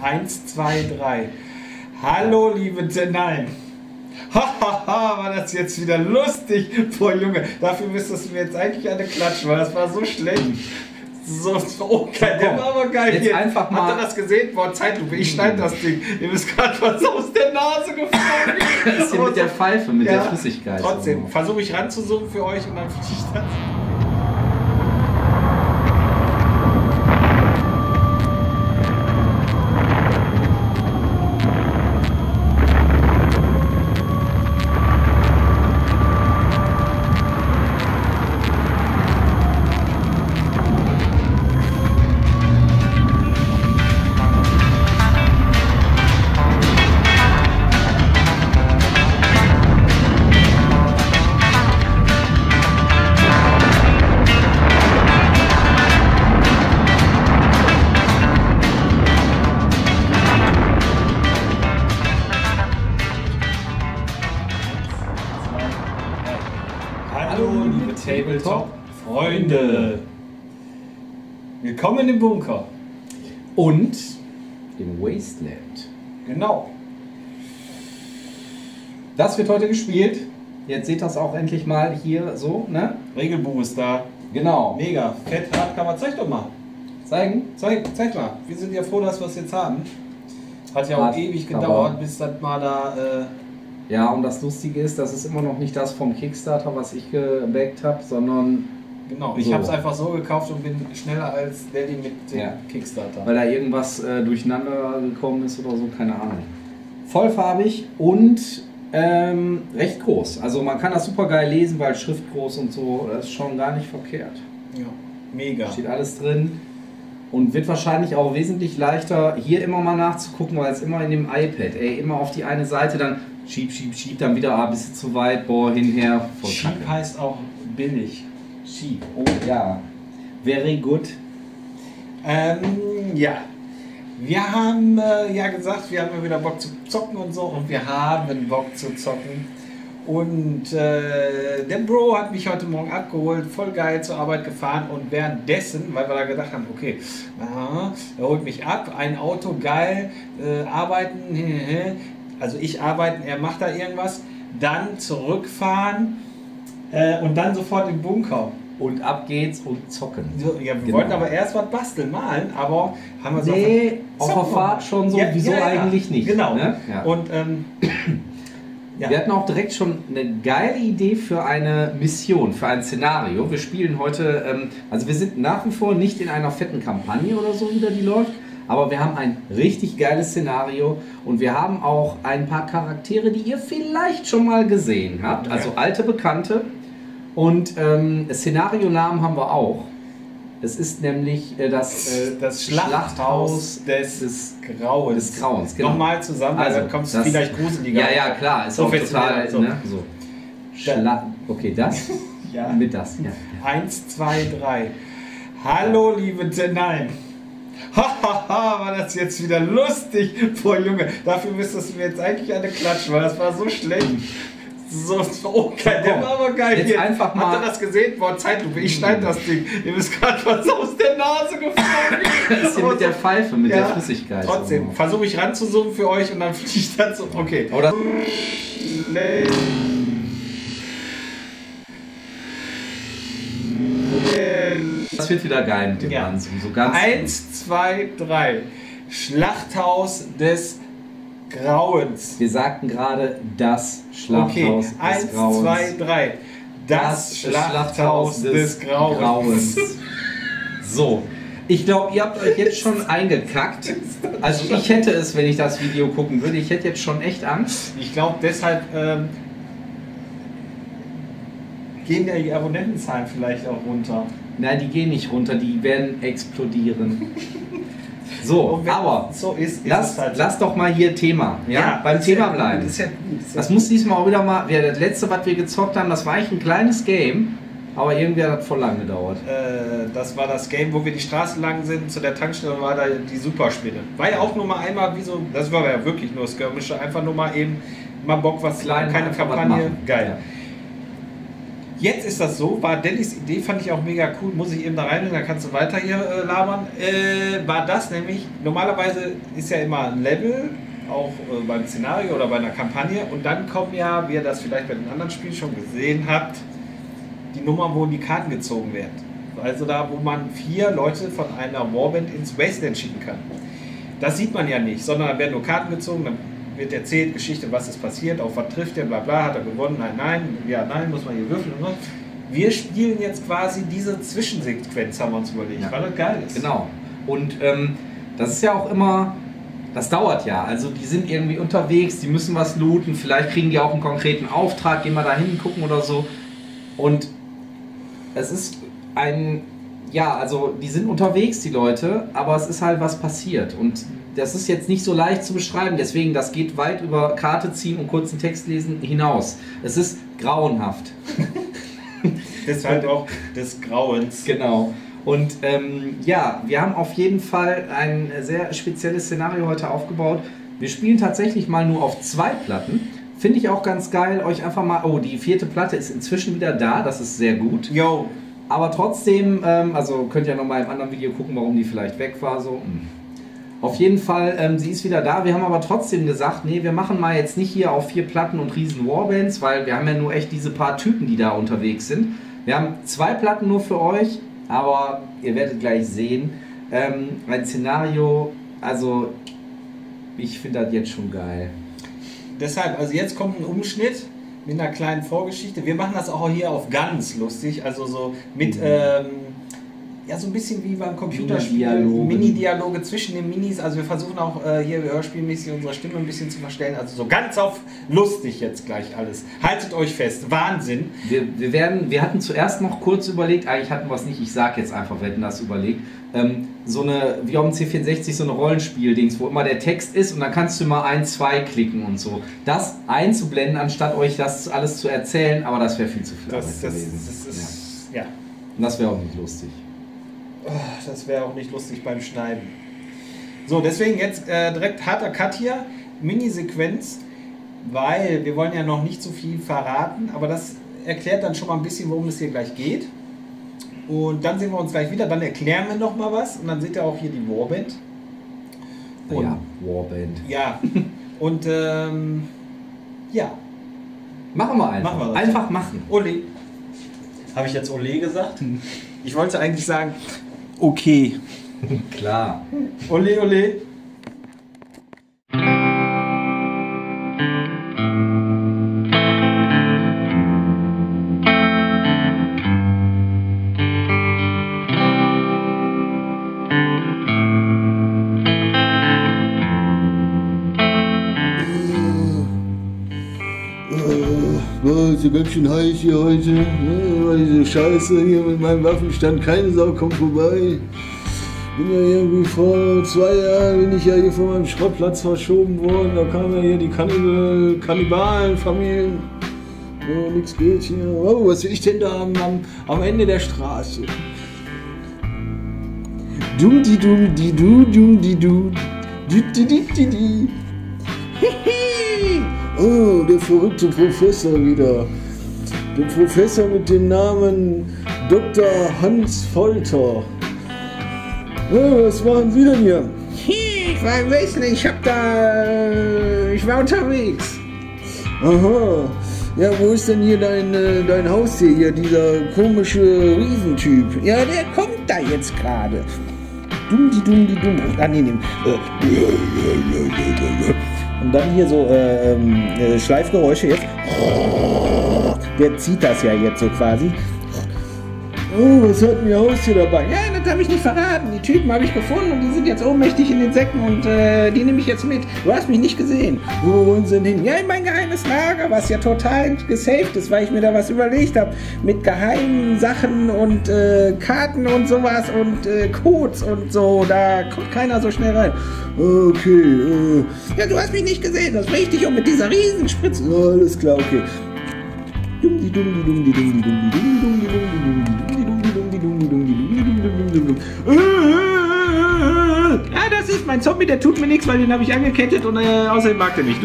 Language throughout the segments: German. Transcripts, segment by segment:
1, 2, 3. Hallo, liebe Nein. Hahaha, war das jetzt wieder lustig. Boah, Junge, dafür müsstest du mir jetzt eigentlich eine klatschen, weil das war so schlecht. So, okay, der war aber geil. Jetzt hier. einfach mal. Habt ihr das gesehen? Boah, Zeitlupe, ich schneide das Ding. Ihr wisst gerade, was aus der Nase gefallen ist. Das ist hier mit der Pfeife, mit der Flüssigkeit. Trotzdem, versuche ich ranzuzoomen für euch und dann fliegt das. Hallo, liebe Tabletop-Freunde. Willkommen im Bunker. Und im Wasteland. Genau. Das wird heute gespielt. Jetzt seht ihr das auch endlich mal hier so, ne? Regelbuch ist da. Genau. Mega. Fett, Hardcover. Zeig doch mal. Zeigen? Zeig mal. Wir sind ja froh, dass wir es jetzt haben. Hat ja auch Hardcover. ewig gedauert, bis das mal da... Ja, und das Lustige ist, das ist immer noch nicht das vom Kickstarter, was ich gebackt habe, sondern... Genau, ich so. habe es einfach so gekauft und bin schneller als Daddy mit dem Kickstarter. Weil da irgendwas durcheinander gekommen ist oder so, keine Ahnung. Vollfarbig und recht groß. Also man kann das super geil lesen, weil Schrift groß und so, das ist schon gar nicht verkehrt. Ja, mega. Steht alles drin und wird wahrscheinlich auch wesentlich leichter, hier immer mal nachzugucken, weil es immer in dem iPad, immer auf die eine Seite, dann schieb, dann wieder, bist du zu weit, boah, hinher. Cheap heißt auch billig. Cheap, oh ja. Very good. Ja. Wir haben ja gesagt, wir haben ja wieder Bock zu zocken und so und wir haben Bock zu zocken. Und der Bro hat mich heute Morgen abgeholt, voll geil zur Arbeit gefahren und währenddessen, weil wir da gedacht haben, okay, er holt mich ab, ein Auto, geil, arbeiten, also ich arbeiten, er macht da irgendwas, dann zurückfahren und dann sofort im Bunker. Und ab geht's und zocken. So, ja, wir wollten aber erst was basteln, malen, aber haben wir so auf der Fahrt schon so, wieso eigentlich nicht. Genau. Ne? Ja. Und wir hatten auch direkt schon eine geile Idee für eine Mission, für ein Szenario. Wir spielen heute, also wir sind nach wie vor nicht in einer fetten Kampagne oder so, wieder die läuft, aber wir haben ein richtig geiles Szenario und wir haben auch ein paar Charaktere, die ihr vielleicht schon mal gesehen habt, also alte Bekannte. Und Szenarionamen haben wir auch. Es ist nämlich das Schlachthaus des Grauens. Des Grauens, genau. Nochmal zusammen, also dann kommt es vielleicht gruseliger. Ja, klar, ist auch total. So. Ne? So. Okay, das ja. Mit das. Ja. 1, 2, 3. Hallo, liebe Nein. Hahaha, war das jetzt wieder lustig. Boah, Junge, dafür müsstest du mir jetzt eigentlich eine klatschen, weil das war so schlecht. So, okay, der war aber geil. Jetzt hier. einfach mal. Habt ihr das gesehen? Boah, Zeitlupe, ich schneide das Ding. Ihr wisst gerade, was aus der Nase gefallen ist. Das ist hier mit der Pfeife, mit der Flüssigkeit. Trotzdem, versuche ich ranzuzoomen für euch und dann fliegt das so. Okay. Oder das wird wieder geil mit dem Ranzoomen. So ganz 1, 2, 3. Schlachthaus des Grauens. Wir sagten gerade das Schlachthaus des 1, Grauens. 2, 3. Das Schlachthaus des Grauens. So, ich glaube, ihr habt euch jetzt schon eingekackt. Also ich hätte es, wenn ich das Video gucken würde, ich hätte jetzt schon echt Angst. Ich glaube, deshalb gehen ja die Abonnentenzahlen vielleicht auch runter. Nein, die gehen nicht runter, die werden explodieren. So, aber so ist lass doch mal hier Thema. Ja, beim Thema bleiben. Das ist ja gut. Das muss diesmal auch wieder mal. Das letzte, was wir gezockt haben, das war eigentlich ein kleines Game, aber irgendwie hat das voll lang gedauert. Das war das Game, wo wir die Straße lang sind, zu der Tankstelle war da die Superspinne. War ja auch nur mal einmal wie so, das war ja wirklich nur Skirmische, einfach nur mal eben mal Bock, was klein, keine Kampagne. Geil. Jetzt ist das so, war Dellys Idee, fand ich auch mega cool, muss ich eben da rein, dann kannst du weiter hier labern. War das nämlich, normalerweise ist ja immer ein Level, auch beim Szenario oder bei einer Kampagne, und dann kommen ja, wie ihr das vielleicht bei den anderen Spielen schon gesehen habt, die Nummern, wo die Karten gezogen werden. Also da, wo man 4 Leute von einer Warband ins Wasteland schicken kann. Das sieht man ja nicht, sondern da werden nur Karten gezogen, dann wird erzählt, Geschichte, was ist passiert, auf was trifft der, bla bla, hat er gewonnen, nein, nein, ja, nein, muss man hier würfeln und so. Wir spielen jetzt quasi diese Zwischensequenz, haben wir uns überlegt, ja. Weil das geil ist. Genau. Und das ist ja auch immer, das dauert ja, also die sind irgendwie unterwegs, die müssen was looten, vielleicht kriegen die auch einen konkreten Auftrag, gehen wir da hin, gucken oder so. Und es ist also die sind unterwegs, die Leute, aber es ist halt was passiert und das ist jetzt nicht so leicht zu beschreiben, deswegen, das geht weit über Karte ziehen und kurzen Text lesen hinaus. Es ist grauenhaft. Deshalb auch des Grauens. Genau. Und wir haben auf jeden Fall ein sehr spezielles Szenario heute aufgebaut. Wir spielen tatsächlich mal nur auf 2 Platten. Finde ich auch ganz geil, euch einfach mal... Oh, die 4. Platte ist inzwischen wieder da, das ist sehr gut. Jo. Aber trotzdem, also könnt ihr ja nochmal im anderen Video gucken, warum die vielleicht weg war. So. Auf jeden Fall, sie ist wieder da. Wir haben aber trotzdem gesagt, nee, wir machen mal jetzt nicht hier auf 4 Platten und riesen Warbands, weil wir haben ja nur echt diese paar Typen, die da unterwegs sind. Wir haben 2 Platten nur für euch, aber ihr werdet gleich sehen, ein Szenario, also ich finde das jetzt schon geil. Deshalb, also jetzt kommt ein Umschnitt mit einer kleinen Vorgeschichte. Wir machen das auch hier auf ganz lustig, also so mit, ja, so ein bisschen wie beim Computerspiel, Mini-Dialoge zwischen den Minis. Also wir versuchen auch hier hörspielmäßig unsere Stimme ein bisschen zu verstellen. Also so ganz auf lustig jetzt gleich alles. Haltet euch fest, Wahnsinn. Wir hatten zuerst noch kurz überlegt, eigentlich hatten wir es nicht, ich sag jetzt einfach, wir hätten das überlegt, so eine, wie auf dem C64, so eine Rollenspiel-Dings, wo immer der Text ist und dann kannst du mal 1, 2 klicken und so. Das einzublenden, anstatt euch das alles zu erzählen, aber das wäre viel zu viel Arbeit gewesen. Das ist, ja. Und das wäre auch nicht lustig. Das wäre auch nicht lustig beim Schneiden. So, deswegen jetzt direkt harter Cut hier, Mini-Sequenz, weil wir wollen ja noch nicht so viel verraten, aber das erklärt dann schon mal ein bisschen, worum es hier gleich geht. Und dann sehen wir uns gleich wieder, dann erklären wir noch mal was und dann seht ihr auch hier die Warband. Und, ja, Warband. Ja, und ja. Machen wir einfach. Einfach machen. Ole. Habe ich jetzt Ole gesagt? Ich wollte eigentlich sagen, okay. Klar. Ole, ole. Ist ja ganz schön heiß hier heute. Ja, diese Scheiße hier mit meinem Waffenstand, keine Sau kommt vorbei. Bin ja irgendwie vor 2 Jahren, bin ich ja hier von meinem Schrottplatz verschoben worden. Da kamen ja hier die Kannibalenfamilien. Oh, nix geht hier. Oh, was will ich denn da am Ende der Straße? Dum di dum di du dum di du. Di di di di di. Oh, der verrückte Professor wieder. Der Professor mit dem Namen Dr. Hans Folter. Oh, was machen Sie denn hier? Ich weiß nicht, ich war unterwegs. Aha. Ja, wo ist denn hier dein Haustier hier, dieser komische Riesentyp? Ja, der kommt da jetzt gerade. Dumm. Ah, nee. Und dann hier so Schleifgeräusche jetzt. Der zieht das ja jetzt so quasi. Oh, was hat denn Ihr Haustier dabei? Ja, das habe ich nicht verraten. Die Typen habe ich gefunden und die sind jetzt ohnmächtig in den Säcken und die nehme ich jetzt mit. Du hast mich nicht gesehen. Wo wollen Sie denn hin? Ja, in mein geheimes Lager, was ja total gesaved ist, weil ich mir da was überlegt habe. Mit geheimen Sachen und Karten und sowas und Codes und so. Da kommt keiner so schnell rein. Okay. Ja, du hast mich nicht gesehen. Das ist richtig und mit dieser Riesenspritze. Ja, alles klar, okay. Ah, das ist mein Zombie, der tut mir nichts, weil den habe ich angekettet und außerdem mag der mich.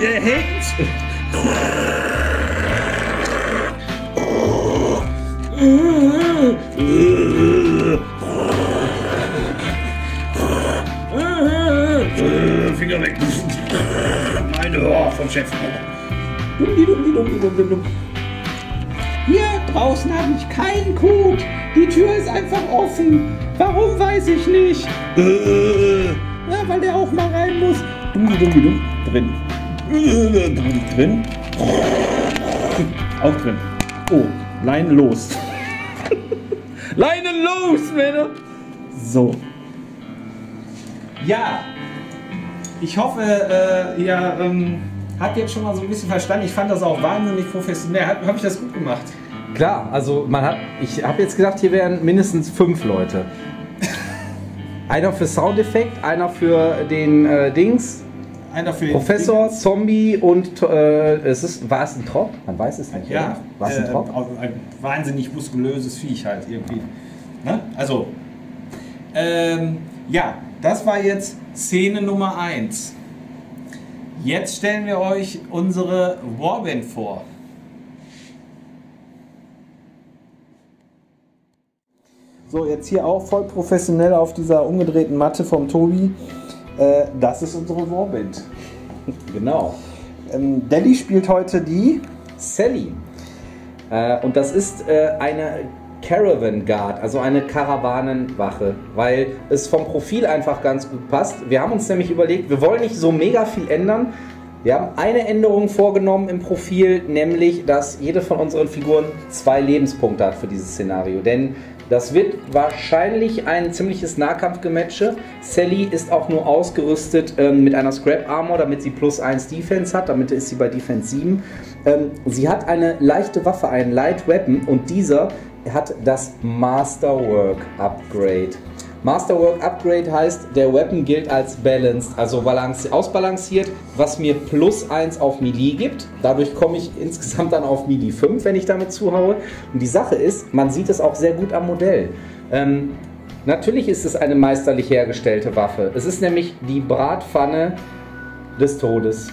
Er hängt! Finger weg! Meine Ohr vom Chef! Hier draußen habe ich keinen Code. Die Tür ist einfach offen. Warum, weiß ich nicht. Ja, weil der auch mal rein muss. Drin. Drin. Auch drin. Oh, Leine los. Leine los, Männer. So. Ja. Ich hoffe, ihr habt jetzt schon mal so ein bisschen verstanden. Ich fand das auch wahnsinnig professionell. Habe ich das gut gemacht? Klar, also ich habe jetzt gedacht, hier wären mindestens 5 Leute. Einer für Soundeffekt, einer für den Dings, einer für den Professor, Dings. Zombie und war es ein Trop? Man weiß es nicht. Ja, war es ein Trop? Ein wahnsinnig muskulöses Viech halt irgendwie. Ne? Also, ja, das war jetzt Szene Nummer 1. Jetzt stellen wir euch unsere Warband vor. So, jetzt hier auch voll professionell auf dieser umgedrehten Matte vom Tobi. Das ist unsere Warband. Genau. Daddy spielt heute die Sally. Und das ist eine Caravan Guard, also eine Karawanenwache, weil es vom Profil einfach ganz gut passt. Wir haben uns nämlich überlegt, wir wollen nicht so mega viel ändern. Wir haben eine Änderung vorgenommen im Profil, nämlich, dass jede von unseren Figuren 2 Lebenspunkte hat für dieses Szenario. Denn das wird wahrscheinlich ein ziemliches Nahkampfgematche. Sally ist auch nur ausgerüstet mit einer Scrap Armor, damit sie +1 Defense hat. Damit ist sie bei Defense 7. Sie hat eine leichte Waffe, einen Light Weapon, und dieser hat das Masterwork Upgrade. Masterwork Upgrade heißt, der Weapon gilt als balanced, also ausbalanciert, was mir +1 auf Melee gibt. Dadurch komme ich insgesamt dann auf Melee 5, wenn ich damit zuhaue. Und die Sache ist, man sieht es auch sehr gut am Modell. Natürlich ist es eine meisterlich hergestellte Waffe. Es ist nämlich die Bratpfanne des Todes.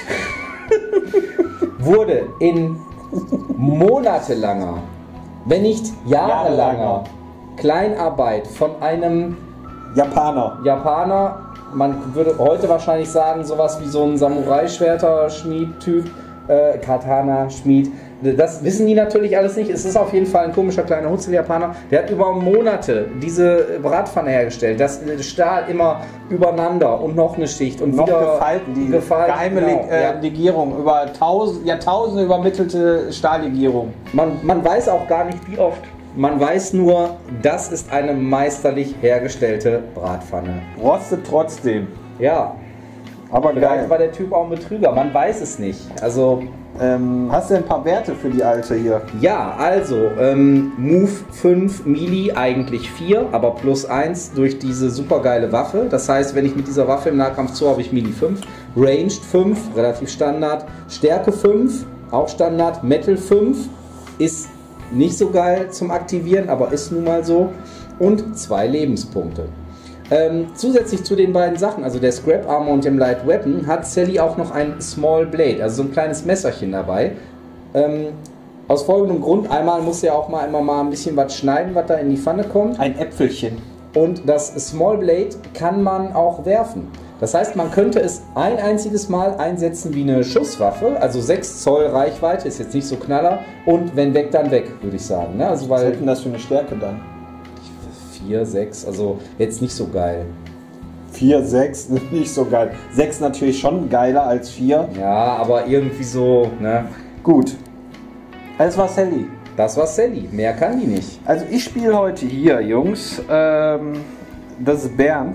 Wurde in monatelanger, wenn nicht jahrelanger Kleinarbeit von einem Japaner, man würde heute wahrscheinlich sagen, sowas wie so ein Samurai-Schwerter-Schmied-Typ, Katana-Schmied. Das wissen die natürlich alles nicht. Es ist auf jeden Fall ein komischer kleiner Hutzel-Japaner. Der hat über Monate diese Bratpfanne hergestellt. Das Stahl immer übereinander und noch eine Schicht und noch wieder gefalten. Die geheime Legierung, über Jahrtausende übermittelte Stahllegierung. Man weiß auch gar nicht, wie oft. Man weiß nur, das ist eine meisterlich hergestellte Bratpfanne. Rostet trotzdem. Ja. Aber vielleicht war der Typ auch ein Betrüger, man weiß es nicht. Also, hast du ein paar Werte für die alte hier? Ja, also Move 5, Melee eigentlich 4, aber +1 durch diese supergeile Waffe. Das heißt, wenn ich mit dieser Waffe im Nahkampf zu habe, ich Melee 5. Ranged 5, relativ Standard. Stärke 5, auch Standard. Metal 5 ist nicht so geil zum Aktivieren, aber ist nun mal so. Und 2 Lebenspunkte. Zusätzlich zu den beiden Sachen, also der Scrap Armor und dem Light Weapon, hat Sally auch noch ein Small Blade, also so ein kleines Messerchen dabei. Aus folgendem Grund: einmal muss ja auch mal immer mal ein bisschen was schneiden, was da in die Pfanne kommt. Ein Äpfelchen. Und das Small Blade kann man auch werfen. Das heißt, man könnte es ein einziges Mal einsetzen wie eine Schusswaffe, also 6 Zoll Reichweite, ist jetzt nicht so Knaller, und wenn weg, dann weg, würde ich sagen. Ne? Also, was ist denn das für eine Stärke dann? 4, 6, also jetzt nicht so geil. 4, 6, nicht so geil. 6 natürlich schon geiler als 4. Ja, aber irgendwie so, ne? Gut. Das war Sally. Das war Sally, mehr kann die nicht. Also ich spiele heute hier, Jungs, das ist Bernd.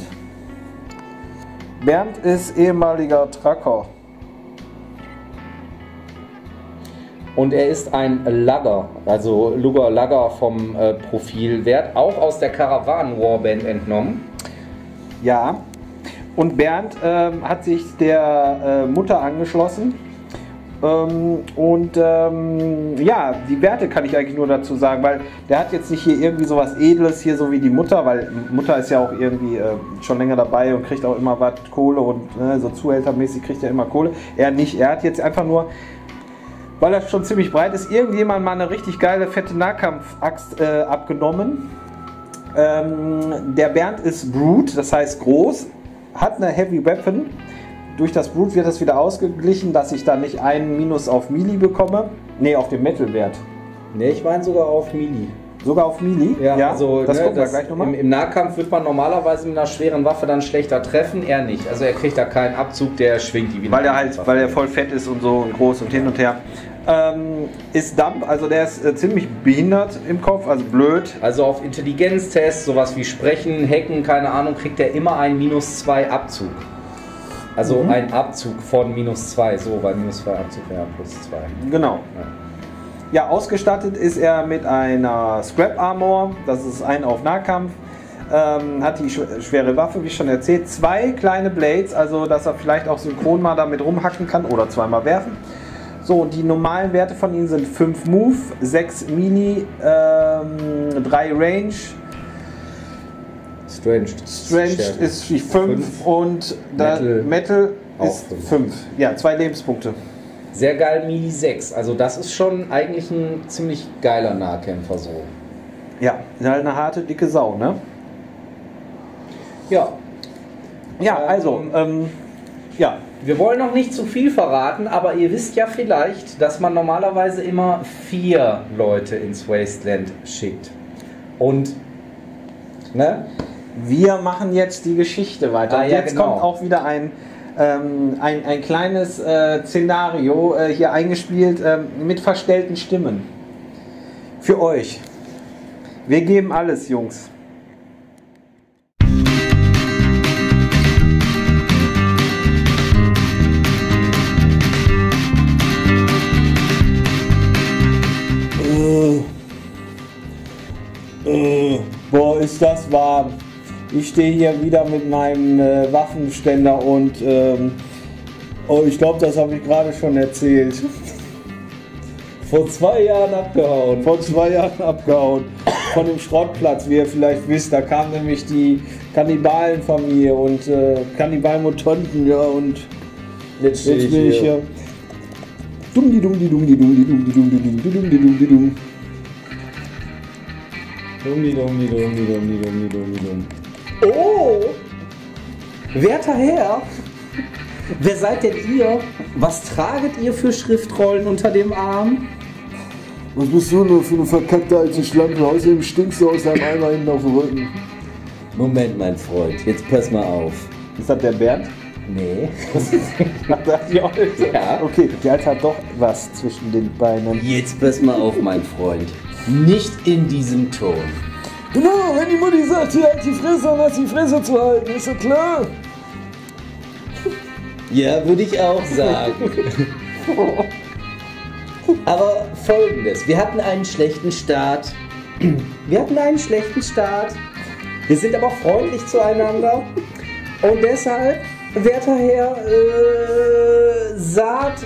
Bernd ist ehemaliger Tracker. Und er ist ein Lugger, also Lugger vom Profilwert, auch aus der Karawanen-Warband entnommen. Ja, und Bernd hat sich der Mutter angeschlossen Ja, die Werte kann ich eigentlich nur dazu sagen, weil der hat jetzt nicht hier irgendwie sowas Edles hier, so wie die Mutter, weil Mutter ist ja auch irgendwie schon länger dabei und kriegt auch immer was Kohle und so zuhältermäßig kriegt er immer Kohle. Er nicht, er hat jetzt einfach nur, weil er schon ziemlich breit ist, irgendjemand mal eine richtig geile, fette Nahkampfaxt abgenommen. Der Bernd ist Brute, das heißt groß, hat eine Heavy Weapon. Durch das Brute wird das wieder ausgeglichen, dass ich da nicht einen Minus auf Melee bekomme. Ne, auf den Metal-Wert. Ne, ich meine sogar auf Melee. Sogar auf Melee? Ja, also das gucken wir gleich nochmal. Im Nahkampf wird man normalerweise mit einer schweren Waffe dann schlechter treffen, er nicht. Also er kriegt da keinen Abzug, der schwingt die wieder. Weil er voll fett ist und so und groß und hin und her. Ist Dump, also der ist ziemlich behindert im Kopf, also blöd. Also auf Intelligenztests, sowas wie Sprechen, Hacken, keine Ahnung, kriegt er immer einen -2 Abzug. Also ein Abzug von -2, so, weil -2 Abzug wäre +2. Genau. Ja, ausgestattet ist er mit einer Scrap Armor, das ist ein auf Nahkampf. Hat die schwere Waffe, wie schon erzählt. 2 kleine Blades, also dass er vielleicht auch synchron mal damit rumhacken kann oder zweimal werfen. So, und die normalen Werte von ihm sind 5 Move, 6 Mini, 3 Range. Strength ist 5 und Metal ist 5. Ja, 2 Lebenspunkte. Sehr geil, Melee 6. Also das ist schon eigentlich ein ziemlich geiler Nahkämpfer so. Ja, ist halt eine harte, dicke Sau, ne? Ja. Ja, also, ja. Wir wollen noch nicht zu viel verraten, aber ihr wisst ja vielleicht, dass man normalerweise immer 4 Leute ins Wasteland schickt. Und, ne? Wir machen jetzt die Geschichte weiter. Und jetzt kommt auch wieder ein kleines Szenario hier eingespielt mit verstellten Stimmen. Für euch. Wir geben alles, Jungs. Boah, ist das warm. Ich stehe hier wieder mit meinem Waffenständer und oh, ich glaube, das habe ich gerade schon erzählt. Vor 2 Jahren abgehauen. Vor 2 Jahren abgehauen. Von dem Schrottplatz, wie ihr vielleicht wisst, da kamen nämlich die Kannibalen von mir und Kannibalen-Mutanten, ja, und jetzt bin ich hier. Oh! Werter Herr! Wer seid denn ihr? Was traget ihr für Schriftrollen unter dem Arm? Was bist du nur für eine verkackte alte Schlampe? Außerdem stinkst du aus deinem Eimer hinten auf dem Rücken. Moment, mein Freund, jetzt pass mal auf. Ist das der Bernd? Nee. Ja. Okay, der Alte hat doch was zwischen den Beinen. Jetzt pass mal auf, mein Freund. Nicht in diesem Ton. Genau, wenn die Mutti sagt, hier halt die Fresse und hast die Fresse zu halten, ist doch klar. Ja, würde ich auch sagen. Aber Folgendes, wir hatten einen schlechten Start. Wir sind aber freundlich zueinander. Und deshalb, werter Herr, saht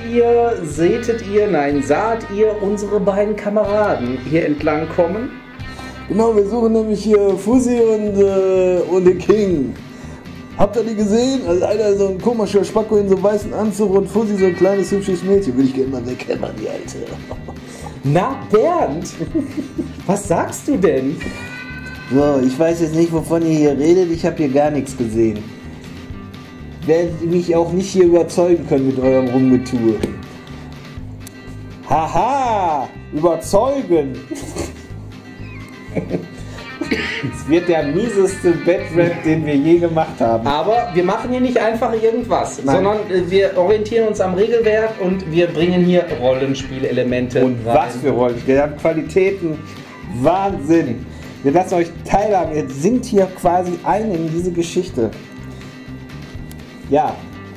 ihr unsere beiden Kameraden hier entlang kommen? Genau, wir suchen nämlich hier Fuzzy und den King. Habt ihr die gesehen? Also einer ist so ein komischer Spacko in so einem weißen Anzug und Fuzzy so ein kleines hübsches Mädchen. Würde ich gerne mal weghämmern, die Alte. Na, Bernd, was sagst du denn? So, ich weiß jetzt nicht, wovon ihr hier redet. Ich habe hier gar nichts gesehen. Werdet ihr mich auch nicht hier überzeugen können mit eurem Rumgetue. Haha! Überzeugen! Es wird der mieseste Bad-Rap, den wir je gemacht haben. Aber wir machen hier nicht einfach irgendwas, Nein. sondern wir orientieren uns am Regelwerk und wir bringen hier Rollenspielelemente Und was für Rollenspiele. Wir haben Qualitäten. Wahnsinn! Wir lassen euch teilhaben. Ihr singt hier quasi ein in diese Geschichte. Ja.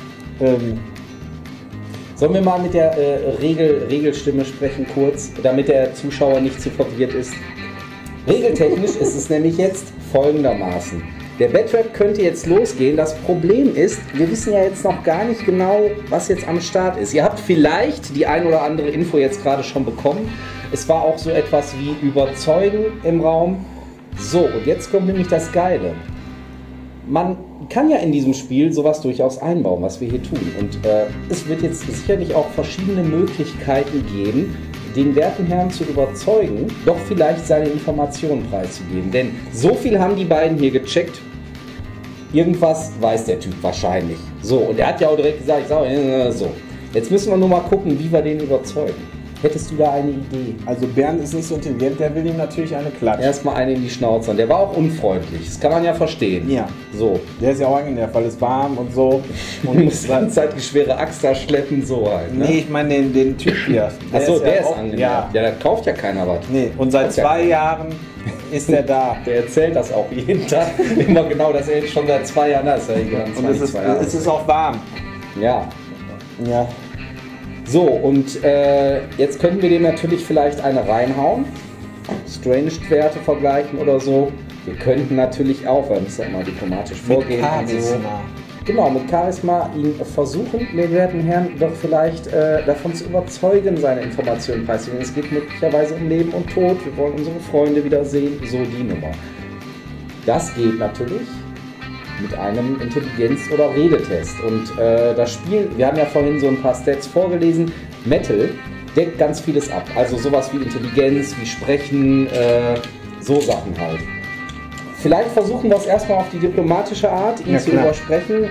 Sollen wir mal mit der Regelstimme sprechen kurz, damit der Zuschauer nicht zu verwirrt ist? Regeltechnisch ist es nämlich jetzt folgendermaßen. Der Betrap könnte jetzt losgehen. Das Problem ist, wir wissen ja jetzt noch gar nicht genau, was jetzt am Start ist. Ihr habt vielleicht die ein oder andere Info jetzt gerade schon bekommen. Es war auch so etwas wie Überzeugen im Raum. So, und jetzt kommt nämlich das Geile. Man kann ja in diesem Spiel sowas durchaus einbauen, was wir hier tun. Und es wird jetzt sicherlich auch verschiedene Möglichkeiten geben, den werten Herrn zu überzeugen, doch vielleicht seine Informationen preiszugeben. Denn so viel haben die beiden hier gecheckt. Irgendwas weiß der Typ wahrscheinlich. So, und er hat ja auch direkt gesagt, ich sage, so. Jetzt müssen wir nur mal gucken, wie wir den überzeugen. Hättest du da eine Idee? Also Bernd ist nicht so intelligent, der will ihm natürlich eine klatschen. Erstmal eine in die Schnauze. Und der war auch unfreundlich. Das kann man ja verstehen. Ja. So. Der ist ja auch angenervt, weil es warm und so. Und muss die ganze Zeit die schwere Axt da schleppen, so halt. Ne? Nee, ich meine den Typ hier. Achso, der ist auch angenervt. Ja. Ja, da kauft ja keiner was. Nee, und seit 2 Jahren ist er da. Der erzählt das auch jeden Tag. Immer genau, dass er jetzt schon seit 2 Jahren da ist. Und es ist auch warm. Ja. Ja. So, und jetzt können wir dem natürlich vielleicht eine reinhauen. Stranged-Werte vergleichen oder so. Wir könnten natürlich auch, weil wir müssen ja immer diplomatisch vorgehen. Mit Charisma. Genau, mit Charisma ihn versuchen, den werten Herrn doch vielleicht davon zu überzeugen, seine Informationen preiszugeben. Es geht möglicherweise um Leben und Tod. Wir wollen unsere Freunde wiedersehen. So die Nummer. Das geht natürlich mit einem Intelligenz- oder Redetest. Und das Spiel, wir haben ja vorhin so ein paar Stats vorgelesen, Metal deckt ganz vieles ab. Also sowas wie Intelligenz, wie Sprechen, so Sachen halt. Vielleicht versuchen wir es erstmal auf die diplomatische Art, ihn zu übersprechen.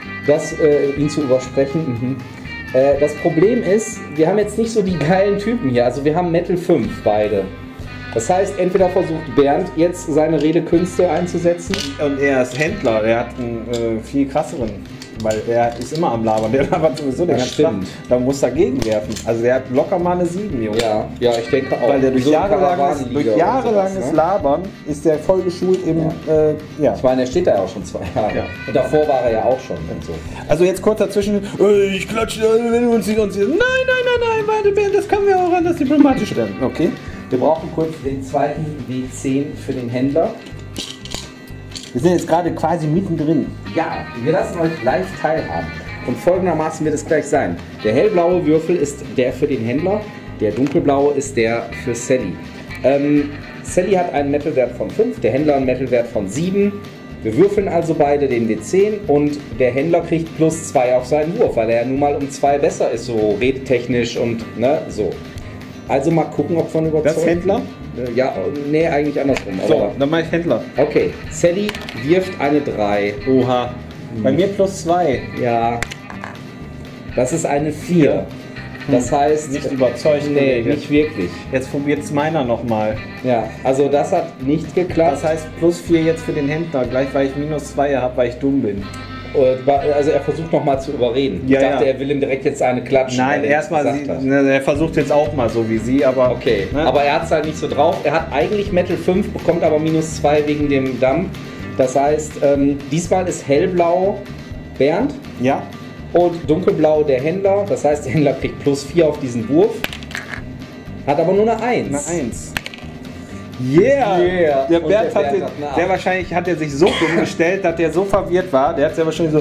Das Problem ist, wir haben jetzt nicht so die geilen Typen hier. Also wir haben Metal 5 beide. Das heißt, entweder versucht Bernd jetzt seine Redekünste einzusetzen. Und er ist Händler, der hat einen viel krasseren, weil er ist immer am Labern, der labert sowieso den ganzen Tag. Da muss dagegen werfen. Also der hat locker mal eine 7, Junge. Ja, ich denke auch. Weil der durch So jahrelanges Labern ist der voll geschult im, Ich meine, er steht da ja auch schon 2 Jahre. Ja. Und davor war er ja auch schon und so. Also jetzt kurz dazwischen, ich klatsche, wenn wir uns nicht nein, warte Bernd, das können wir auch anders diplomatisch stellen. Okay. Wir brauchen kurz den zweiten W10 für den Händler. Wir sind jetzt gerade quasi mittendrin. Ja, wir lassen euch live teilhaben. Und folgendermaßen wird es gleich sein. Der hellblaue Würfel ist der für den Händler, der dunkelblaue ist der für Sally. Sally hat einen Metal-Wert von 5, der Händler einen Metal-Wert von 7. Wir würfeln also beide den W10 und der Händler kriegt +2 auf seinen Wurf, weil er ja nun mal um 2 besser ist, so redetechnisch und so. Also mal gucken, ob von überzeugt. Das ist Händler? Ja, nee, eigentlich andersrum. So, dann mach ich Händler. Okay, Sally wirft eine 3. Oha. Bei mir +2. Ja. Das ist eine 4. Das heißt... Nicht überzeugt. Nee, nicht wirklich. Jetzt probiert es meiner nochmal. Ja, also das hat nicht geklappt. Das heißt +4 jetzt für den Händler, gleich weil ich -2 habe, weil ich dumm bin. Also er versucht nochmal zu überreden. Ja, ich dachte, er will ihm direkt jetzt eine klatschen. Nein, erstmal, er versucht jetzt auch mal so wie sie, aber... Okay, ne? Aber er hat es halt nicht so drauf. Er hat eigentlich Metal 5, bekommt aber -2 wegen dem Damm. Das heißt, diesmal ist hellblau Bernd. Ja. Und dunkelblau der Händler. Das heißt, der Händler kriegt +4 auf diesen Wurf. Hat aber nur eine 1. Eine 1. Yeah! Der Bernd der wahrscheinlich hat er sich so dumm gestellt, dass der so verwirrt war. Der hat ja wahrscheinlich so,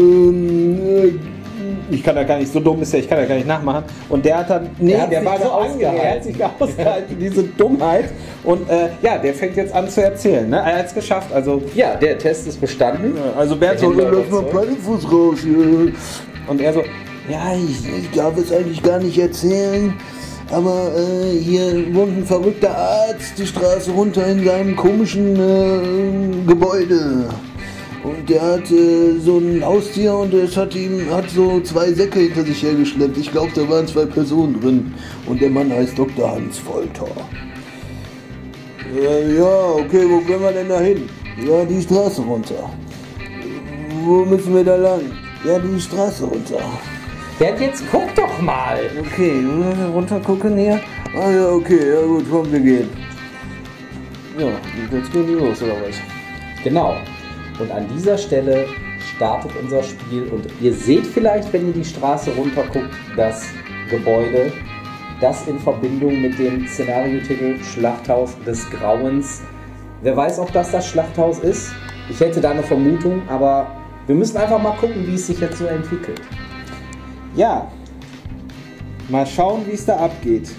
ich kann ja gar nicht, so dumm ist er, ich kann ja gar nicht nachmachen. Und der hat dann, der war so ausgehalten. Er hat sich ausgehalten, diese Dummheit. Und der fängt jetzt an zu erzählen. Ne? Er hat es geschafft. Also, ja, der Test ist bestanden. Also Bernd so, lass mal Pfeifuß raus. Und er so, ja, ich darf es eigentlich gar nicht erzählen. Aber hier wohnt ein verrückter Arzt die Straße runter in seinem komischen Gebäude. Und der hat so ein Haustier und es hat so 2 Säcke hinter sich hergeschleppt. Ich glaube, da waren 2 Personen drin. Und der Mann heißt Dr. Hans Folter. Ja, okay, wo können wir denn da hin? Ja, die Straße runter. Wo müssen wir da lang? Ja, die Straße runter. Bernd, jetzt guck doch mal. Okay, runter gucken hier. Ah ja, okay, ja gut, komm, wir gehen. ja, jetzt gehen die los, oder was? Genau. Und an dieser Stelle startet unser Spiel und ihr seht vielleicht, wenn ihr die Straße runter guckt, das Gebäude, das in Verbindung mit dem Szenariotitel Schlachthaus des Grauens. Wer weiß, ob das Schlachthaus ist? Ich hätte da eine Vermutung, aber wir müssen einfach mal gucken, wie es sich jetzt so entwickelt. Ja, mal schauen, wie es da abgeht.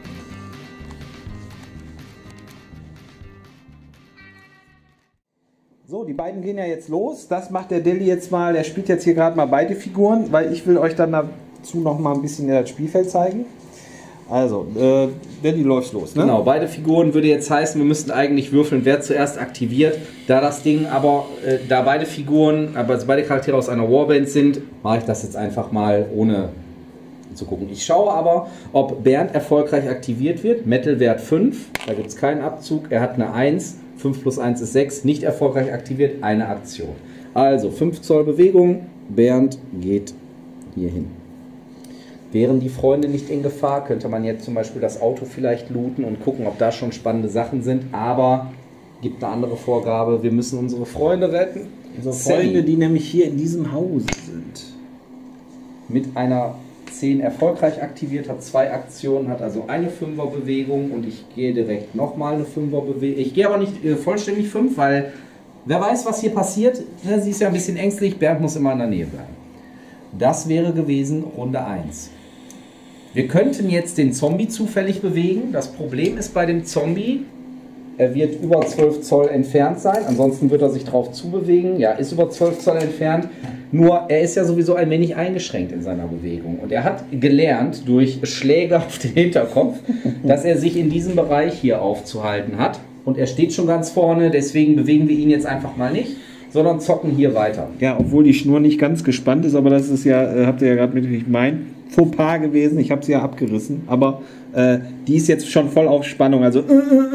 So, die beiden gehen ja jetzt los. Das macht der Deli jetzt mal. Der spielt jetzt hier gerade mal beide Figuren, weil ich will euch dann dazu noch mal ein bisschen das Spielfeld zeigen. Also, Deli läuft los, ne? Genau, beide Figuren würde jetzt heißen, wir müssten eigentlich würfeln, wer zuerst aktiviert. Da das Ding aber, da beide Figuren, also beide Charaktere aus einer Warband sind, mache ich das jetzt einfach mal ohne zu gucken. Ich schaue aber, ob Bernd erfolgreich aktiviert wird. Metal-Wert 5, da gibt es keinen Abzug. Er hat eine 1, 5 plus 1 ist 6, nicht erfolgreich aktiviert, eine Aktion. Also 5 Zoll Bewegung, Bernd geht hier hin. Wären die Freunde nicht in Gefahr, könnte man jetzt zum Beispiel das Auto vielleicht looten und gucken, ob da schon spannende Sachen sind. Aber gibt eine andere Vorgabe, wir müssen unsere Freunde retten. Unsere Freunde, die nämlich hier in diesem Hause sind. Mit einer 10 erfolgreich aktiviert, hat 2 Aktionen, hat also eine 5er Bewegung und ich gehe direkt nochmal eine 5er Bewegung. Ich gehe aber nicht vollständig 5, weil wer weiß, was hier passiert. Sie ist ja ein bisschen ängstlich, Bernd muss immer in der Nähe bleiben. Das wäre gewesen Runde 1. Wir könnten jetzt den Zombie zufällig bewegen. Das Problem ist bei dem Zombie, er wird über 12 Zoll entfernt sein, ansonsten wird er sich drauf zubewegen. Ja, ist über 12 Zoll entfernt, nur er ist ja sowieso ein wenig eingeschränkt in seiner Bewegung. Und er hat gelernt durch Schläge auf den Hinterkopf, dass er sich in diesem Bereich hier aufzuhalten hat. Und er steht schon ganz vorne, deswegen bewegen wir ihn jetzt einfach mal nicht, sondern zocken hier weiter. Ja, obwohl die Schnur nicht ganz gespannt ist, aber das ist ja, habt ihr ja gerade mitgekriegt, mein Fauxpas gewesen. Ich habe sie ja abgerissen, aber die ist jetzt schon voll auf Spannung. Also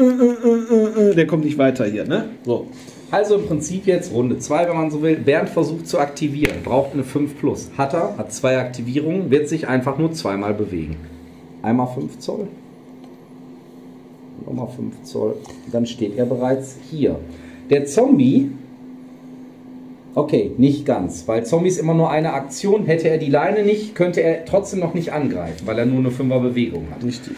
der kommt nicht weiter hier, ne? So. Also im Prinzip jetzt Runde 2, wenn man so will. Bernd versucht zu aktivieren, braucht eine 5+. Hat er, hat 2 Aktivierungen, wird sich einfach nur zweimal bewegen. Einmal 5 Zoll. Nochmal 5 Zoll. Dann steht er bereits hier. Der Zombie, okay, nicht ganz, weil Zombies immer nur eine Aktion. Hätte er die Leine nicht, könnte er trotzdem noch nicht angreifen, weil er nur eine 5er Bewegung hat. Richtig.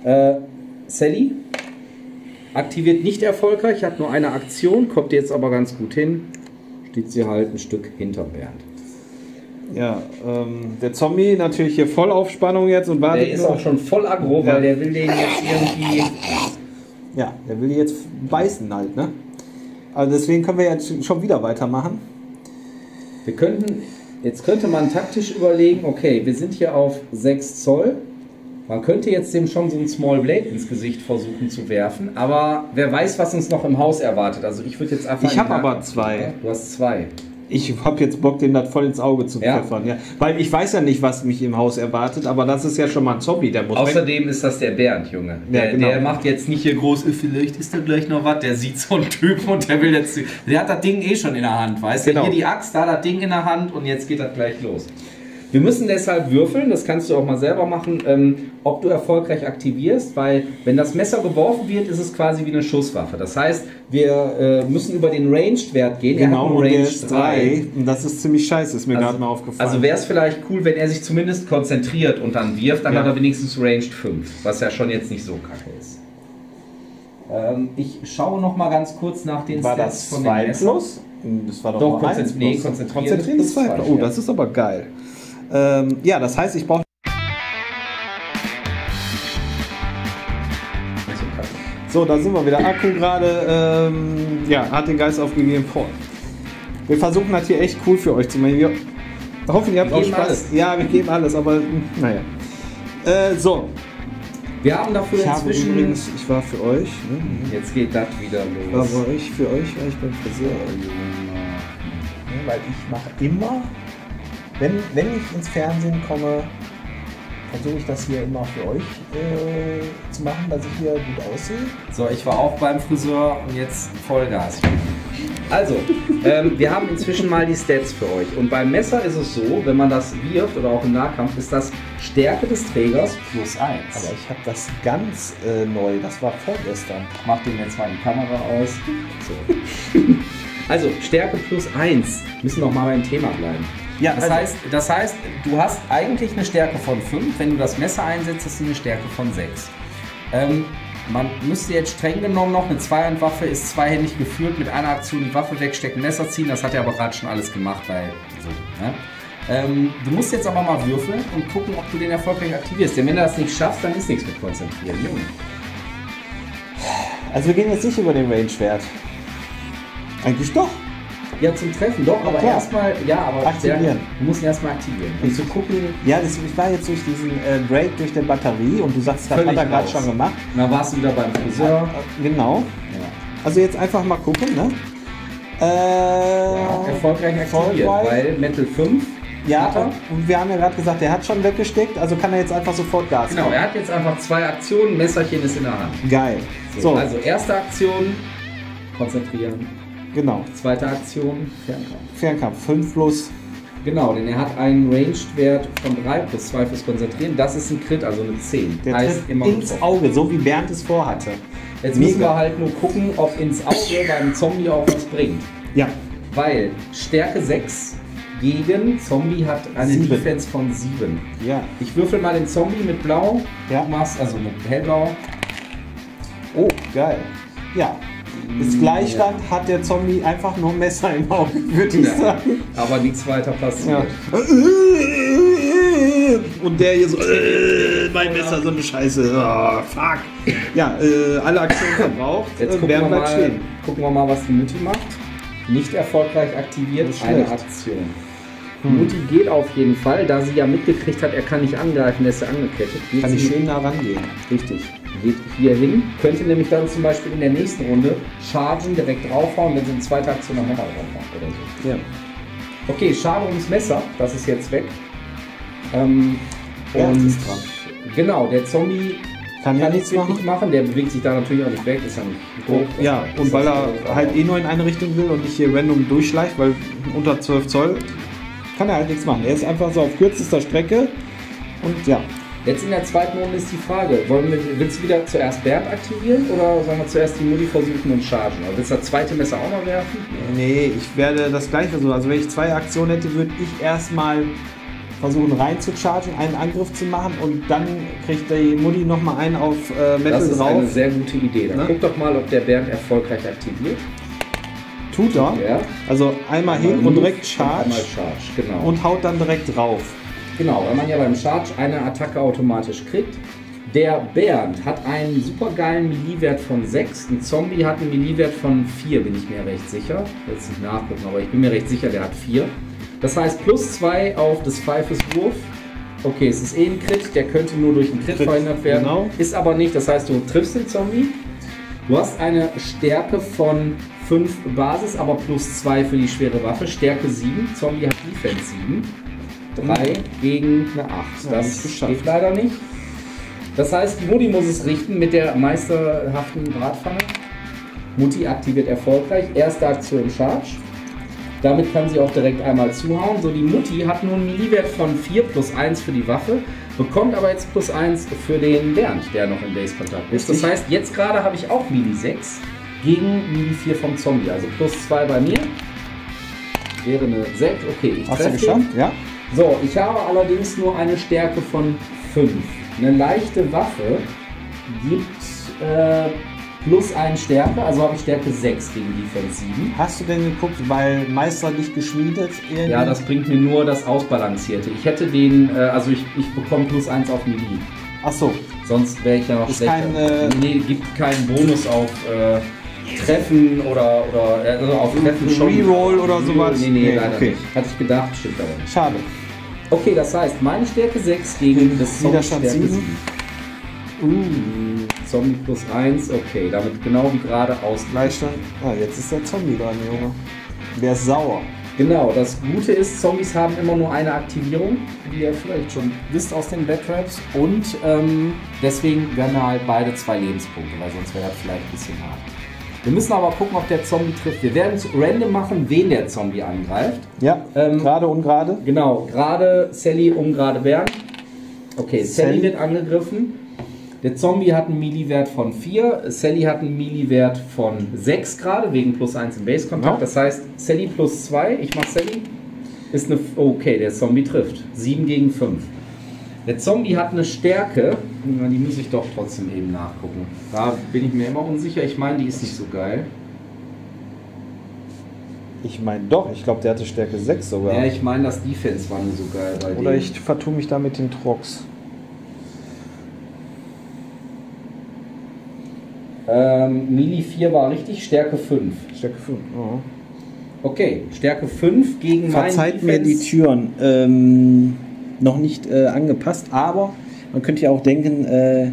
Sally aktiviert nicht erfolgreich, hat nur eine Aktion, kommt jetzt aber ganz gut hin. Steht sie halt ein Stück hinter Bernd. Ja, der Zombie natürlich hier voll auf Spannung jetzt und wartet. Der ist auch schon voll aggro, weil der will den jetzt irgendwie... Ja, der will die jetzt beißen halt, ne? Also deswegen können wir jetzt schon wieder weitermachen. Wir könnten, jetzt könnte man taktisch überlegen, okay, wir sind hier auf 6 Zoll. Man könnte jetzt dem schon so ein Small Blade ins Gesicht versuchen zu werfen, aber wer weiß, was uns noch im Haus erwartet. Also ich würde jetzt einfach... Ich habe aber 2. Du hast 2. Ich habe jetzt Bock, den das voll ins Auge zu pfeffern. Ja. Weil ich weiß ja nicht, was mich im Haus erwartet, aber das ist ja schon mal ein Zombie, der muss Außerdem ist das der Bernd, Junge. Ja, genau. Der macht jetzt nicht hier groß, vielleicht ist da gleich noch was, der sieht so einen Typ und der will jetzt... Der hat das Ding eh schon in der Hand, weißt du? Genau. Hier die Axt, da das Ding in der Hand und jetzt geht das gleich los. Wir müssen deshalb würfeln, das kannst du auch mal selber machen, ob du erfolgreich aktivierst, weil wenn das Messer geworfen wird, ist es quasi wie eine Schusswaffe. Das heißt, wir müssen über den Ranged-Wert gehen. Genau, und der ist 3. Und das ist ziemlich scheiße, ist mir gerade mal aufgefallen. Also wäre es vielleicht cool, wenn er sich zumindest konzentriert und dann wirft, dann Ja. hat er wenigstens Ranged 5, was ja schon jetzt nicht so kacke ist. Ich schaue noch mal ganz kurz nach den War Stats das von 2 den Messern. plus? Das war doch Doch, nur 1 plus. konzentriert ist 2 plus. Oh, ja. das ist aber geil. Ja, das heißt, ich brauche... So, da sind wir wieder. Akku gerade, ja, hat den Geist aufgegeben. Boah. Wir versuchen das hier echt cool für euch zu machen. Wir hoffen, ihr habt Wir auch geben Spaß. alles. Ja, wir geben alles, aber naja. So, Wir haben dafür ich habe inzwischen... übrigens, ich war für euch, ne? Jetzt geht das wieder War los. für euch, war ich beim Friseur. Weil ich mache immer, wenn ich ins Fernsehen komme, versuche ich das hier immer für euch zu machen, dass ich hier gut aussehe. So, ich war auch beim Friseur und jetzt Vollgas. Also, wir haben inzwischen mal die Stats für euch. Und beim Messer ist es so, wenn man das wirft oder auch im Nahkampf, ist das Stärke des Trägers +1. Aber ich habe das ganz neu, das war vorgestern. Ich mach dem jetzt mal die Kamera aus. So. Also, Stärke +1. Müssen noch mal beim Thema bleiben. Ja, Das heißt, du hast eigentlich eine Stärke von 5. Wenn du das Messer einsetzt, hast du eine Stärke von 6. Man müsste jetzt streng genommen noch eine Zweihandwaffe ist zweihändig geführt, mit einer Aktion die Waffe wegstecken, Messer ziehen. Das hat er aber gerade schon alles gemacht, weil so. Ne? Du musst jetzt aber mal würfeln und gucken, ob du den erfolgreich aktivierst. Denn wenn du das nicht schaffst, dann ist nichts mit konzentrieren. Junge. Also wir gehen jetzt nicht über den Range-Wert. Eigentlich doch. Ja, zum Treffen doch, aber klar. erstmal, ja, aber Aktivieren. Du musst ihn erstmal aktivieren. Und zu gucken, Ja, ich war jetzt durch diesen Break durch die Batterie und du sagst, das hat Völlig er gerade raus. schon gemacht. dann warst du wieder beim Friseur. Genau. Ja. Also jetzt einfach mal gucken, ne? Erfolgreich aktiviert, erfolgreich. weil Metal 5 Ja, hat er. und wir haben ja gerade gesagt, der hat schon weggesteckt, also kann er jetzt einfach sofort Gas Genau, er hat jetzt einfach 2 Aktionen, Messerchen ist in der Hand. Geil. So, Also erste Aktion, konzentrieren. genau. Zweite Aktion, Fernkampf. Fernkampf 5 plus. Genau, denn er hat einen Ranged-Wert von 3 plus 2 fürs Konzentrieren. Das ist ein Crit, also eine 10. Der heißt trifft immer ins getroffen. Auge, so wie Bernd es vorhatte. Jetzt müssen wir halt nur gucken, ob ins Auge beim Zombie auch was bringt. Ja, Weil Stärke 6 gegen Zombie hat eine 7. Defense von 7. ja. Ich würfel mal den Zombie mit Blau. Ja. Du machst also mit Hellblau. Oh, geil. Ja. Bis Gleichstand hat der Zombie einfach nur ein Messer im Auge, würde ich Ja. sagen. Aber nichts weiter passiert. Ja. Und der hier so, mein Messer, so eine Scheiße. Oh, fuck. Ja, alle Aktionen verbraucht. Jetzt gucken Bernd wir, bleibt mal, stehen. gucken wir mal, was die Mutti macht. Nicht erfolgreich aktiviert, Nicht eine schlecht. Aktion. Die Mutti geht auf jeden Fall, da sie ja mitgekriegt hat, er kann nicht angreifen, er ist ja angekettet. Geht Kann sie ich schön nah rangehen. Richtig. Geht hier hin, könnte nämlich dann zum Beispiel in der nächsten Runde chargen, direkt draufhauen, wenn sie in zweiter Aktion noch drauf macht oder so. Ja. Okay, schade ums Messer, das ist jetzt weg. Bernd Und ist dran. genau, der Zombie Kann ja kann nichts nichts wirklich machen, der bewegt sich da natürlich auch nicht weg, ist ja nicht hoch. Ja, und weil er halt eh nur in eine Richtung will und nicht hier random durchschleicht, weil unter 12 Zoll kann er halt nichts machen. Er ist einfach so auf kürzester Strecke und ja. Jetzt in der zweiten Runde ist die Frage, willst du wieder zuerst Bernd aktivieren oder sollen wir zuerst die Mutti versuchen und chargen? Oder willst du das zweite Messer auch noch werfen? Nee, ich werde das gleich versuchen. Also wenn ich 2 Aktionen hätte, würde ich erstmal versuchen rein zu chargen, einen Angriff zu machen und dann kriegt die Mutti nochmal einen auf Metal Das ist drauf. eine sehr gute Idee. Dann Ne? guck doch mal, ob der Bernd erfolgreich aktiviert. Tut er. Ja. Also einmal hin und direkt charge Einmal Charge, genau. und haut dann direkt drauf. Genau, weil man ja beim Charge eine Attacke automatisch kriegt. Der Bernd hat einen super geilen Melee-Wert von 6. Ein Zombie hat einen Melee-Wert von 4, bin ich mir recht sicher. Ich will jetzt nicht nachgucken, aber ich bin mir recht sicher, der hat 4. Das heißt plus 2 auf des Pfeifes Wurf. Okay, es ist eh ein Crit, der könnte nur durch einen Crit verhindert werden. Genau. Ist aber nicht, das heißt, du triffst den Zombie. Du hast eine Stärke von 5 Basis, aber plus 2 für die schwere Waffe. Stärke 7, Zombie hat Defense 7. 3 gegen eine 8. Ja, Das nicht geschafft. geht leider nicht. Das heißt, die Mutti muss es richten mit der meisterhaften Bratpfanne. Mutti aktiviert erfolgreich. Erste Aktion Charge. Damit kann sie auch direkt einmal zuhauen. So, die Mutti hat nun einen Melee-Wert von 4 plus 1 für die Waffe, bekommt aber jetzt plus 1 für den Bernd, der noch im Base-Kontakt ist. Das heißt, jetzt gerade habe ich auch Melee 6 gegen Melee 4 vom Zombie. Also plus 2 bei mir. Wäre eine 6. Okay, ich Hast du treffe geschafft? ihn. Ja. So, ich habe allerdings nur eine Stärke von 5. Eine leichte Waffe gibt plus 1 Stärke, also habe ich Stärke 6 gegen Defense 7. Hast du denn geguckt, weil meisterlich geschmiedet? Irgendwie? Ja, das bringt mir nur das Ausbalancierte. Ich hätte den, also ich bekomme plus 1 auf Melee. Ach so. Sonst wäre ich ja noch Ist schlechter. kein, Nee, gibt keinen Bonus auf Treffen oder also auf Treffen schon. Reroll oder sowas? Nee, Nee, leider okay. nicht. Hatte ich gedacht, stimmt aber nicht. Schade. Okay, das heißt, meine Stärke 6 gegen das Zombie Widerstand Stärke 7. 7. Zombie plus 1, okay, damit genau wie gerade ausgleich. Gleichstand. Ah, jetzt ist der Zombie dran, Junge. Der ist sauer. Genau, das Gute ist, Zombies haben immer nur eine Aktivierung, wie ihr vielleicht schon wisst aus den Backtraps. Und deswegen werden halt beide 2 Lebenspunkte, weil sonst wäre das vielleicht ein bisschen hart. Wir müssen aber gucken, ob der Zombie trifft. Wir werden es random machen, wen der Zombie angreift. Ja, gerade, ungerade. Genau, gerade Sally, ungerade Bernd. Okay, Sally Sally. wird angegriffen. Der Zombie hat einen Melee-Wert von 4. Sally hat einen Melee-Wert von 6 gerade, wegen plus 1 im Base-Kontakt. Ja. Das heißt, Sally plus 2, ich mach Sally, ist eine... Okay, der Zombie trifft. 7 gegen 5. Der Zombie hat eine Stärke Die muss ich doch trotzdem eben nachgucken. Da bin ich mir immer unsicher. Ich meine, die ist nicht so geil. Ich meine doch, ich glaube, der hatte Stärke 6 sogar. Ja, ich meine, das Defense war nicht so geil bei Oder dem. ich vertue mich da mit den Trox. Mili 4 war richtig, Stärke 5. Stärke 5. Oh. Okay, Stärke 5 gegen Verzeiht mein mir die Defense. Türen. Noch nicht angepasst, aber man könnte ja auch denken,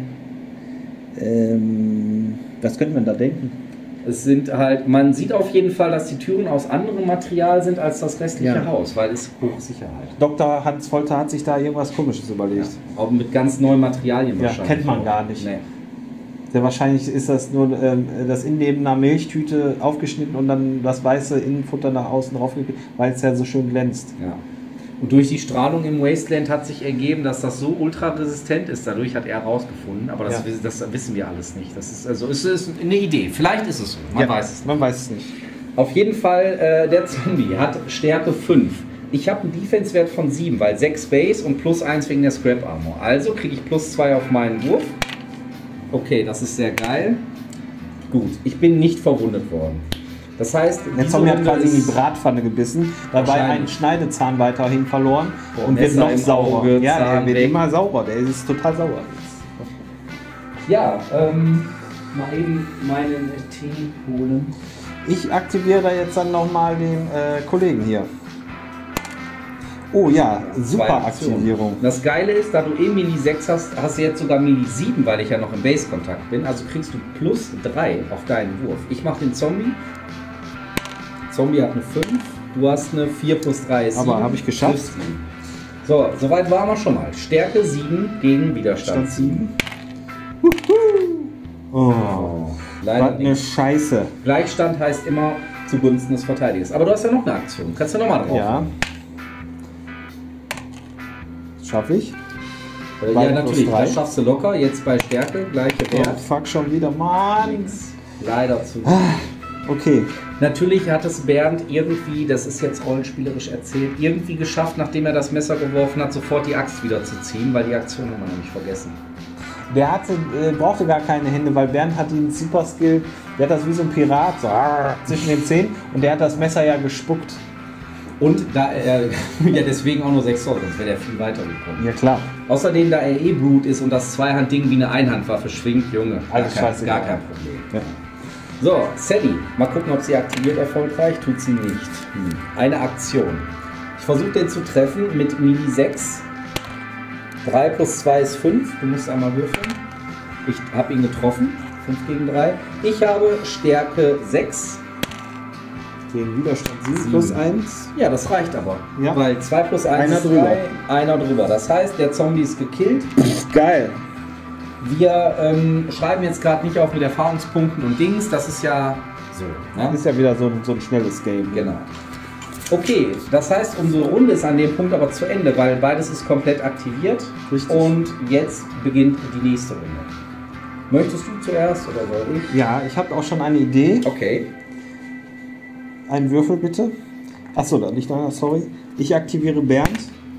was könnte man da denken? Es sind halt, man sieht auf jeden Fall, dass die Türen aus anderem Material sind als das restliche Ja. Haus, weil es Hochsicherheit. Dr. Hans Folter hat sich da irgendwas Komisches überlegt. Auch mit ganz neuen Materialien Ja, wahrscheinlich. kennt man gar nicht. Nee. Sehr wahrscheinlich ist das nur das Innenleben einer Milchtüte aufgeschnitten und dann das weiße Innenfutter nach außen draufgekriegt, weil es ja so schön glänzt. Ja. Und durch die Strahlung im Wasteland hat sich ergeben, dass das so ultraresistent ist. Dadurch hat er herausgefunden, aber das, Ja. das wissen wir alles nicht. Das ist also es ist eine Idee. Vielleicht ist es so. Man weiß es nicht. Man weiß es nicht. Auf jeden Fall, der Zombie hat Stärke 5. Ich habe einen Defense-Wert von 7, weil 6 Base und plus 1 wegen der Scrap Armor. Also kriege ich plus 2 auf meinen Wurf. Okay, das ist sehr geil. Gut, ich bin nicht verwundet worden. Das heißt, Der diese Zombie hat Runde quasi in die ist- Bratpfanne gebissen, dabei einen Wahrscheinlich. Schneidezahn weiterhin verloren Boah, und wird Messer noch im saurer. Auge, Ja, der Zahn wird weg. immer saurer. Der ist total sauer. Ja, mal eben meinen Tee holen. Ich aktiviere da jetzt dann nochmal den Kollegen hier. Oh ja, super Zwei Aktionen. Aktivierung. Das Geile ist, da du Mini 6 hast, hast du jetzt sogar Mini 7, weil ich ja noch im Base-Kontakt bin. Also kriegst du plus 3 auf deinen Wurf. Ich mache den Zombie. Zombie hat eine 5. Du hast eine 4 plus 3 ist 7. Aber habe ich geschafft. Triffst ihn. So, soweit waren wir schon mal. Stärke 7 gegen Widerstand Stand 7. Oh, Leider was eine nicht. Scheiße. Gleichstand heißt immer zugunsten des Verteidigers. Aber du hast ja noch eine Aktion. Kannst du nochmal drauf? Ja. Schaffe ich. Ja, Beide natürlich. plus 3. Das schaffst du locker. Jetzt bei Stärke, gleiche Oh, Wert. fuck, schon wieder. Mann. Leider zu. Okay. Natürlich hat es Bernd irgendwie, das ist jetzt rollenspielerisch erzählt, irgendwie geschafft, nachdem er das Messer geworfen hat, sofort die Axt wieder zu ziehen, weil die Aktion haben wir nämlich vergessen. Der hatte, brauchte gar keine Hände, weil Bernd hat den Super Skill, der hat das wie so ein Pirat so, zwischen den Zähnen und der hat das Messer ja gespuckt. Und da er ja deswegen auch nur 6 Zoll, sonst wäre der viel weiter gekommen. Ja klar. Außerdem, da er Brute ist und das Zweihandding wie eine Einhandwaffe schwingt, Junge, Alles scheiße. gar kein Problem. Ja. So, Sally, mal gucken, ob sie aktiviert erfolgreich, tut sie nicht. Eine Aktion. Ich versuche den zu treffen mit Mini 6. 3 plus 2 ist 5. Du musst einmal würfeln. Ich habe ihn getroffen. 5 gegen 3. Ich habe Stärke 6. Gegen Widerstand 7 7. plus 1. Ja, das reicht aber. Ja. Weil 2 plus 1 Einer ist drüber. 3. Einer drüber. Das heißt, der Zombie ist gekillt. Geil. Wir schreiben jetzt gerade nicht auf mit Erfahrungspunkten und Dings. Das ist ja so. Ne? Ist ja wieder so ein schnelles Game. Genau. Okay, das heißt, unsere Runde ist an dem Punkt aber zu Ende, weil beides ist komplett aktiviert. Richtig. Und jetzt beginnt die nächste Runde. Möchtest du zuerst oder soll ich? Ja, ich habe auch schon eine Idee. Okay. Einen Würfel bitte. Achso, da nicht einer, sorry. Ich aktiviere Bernd.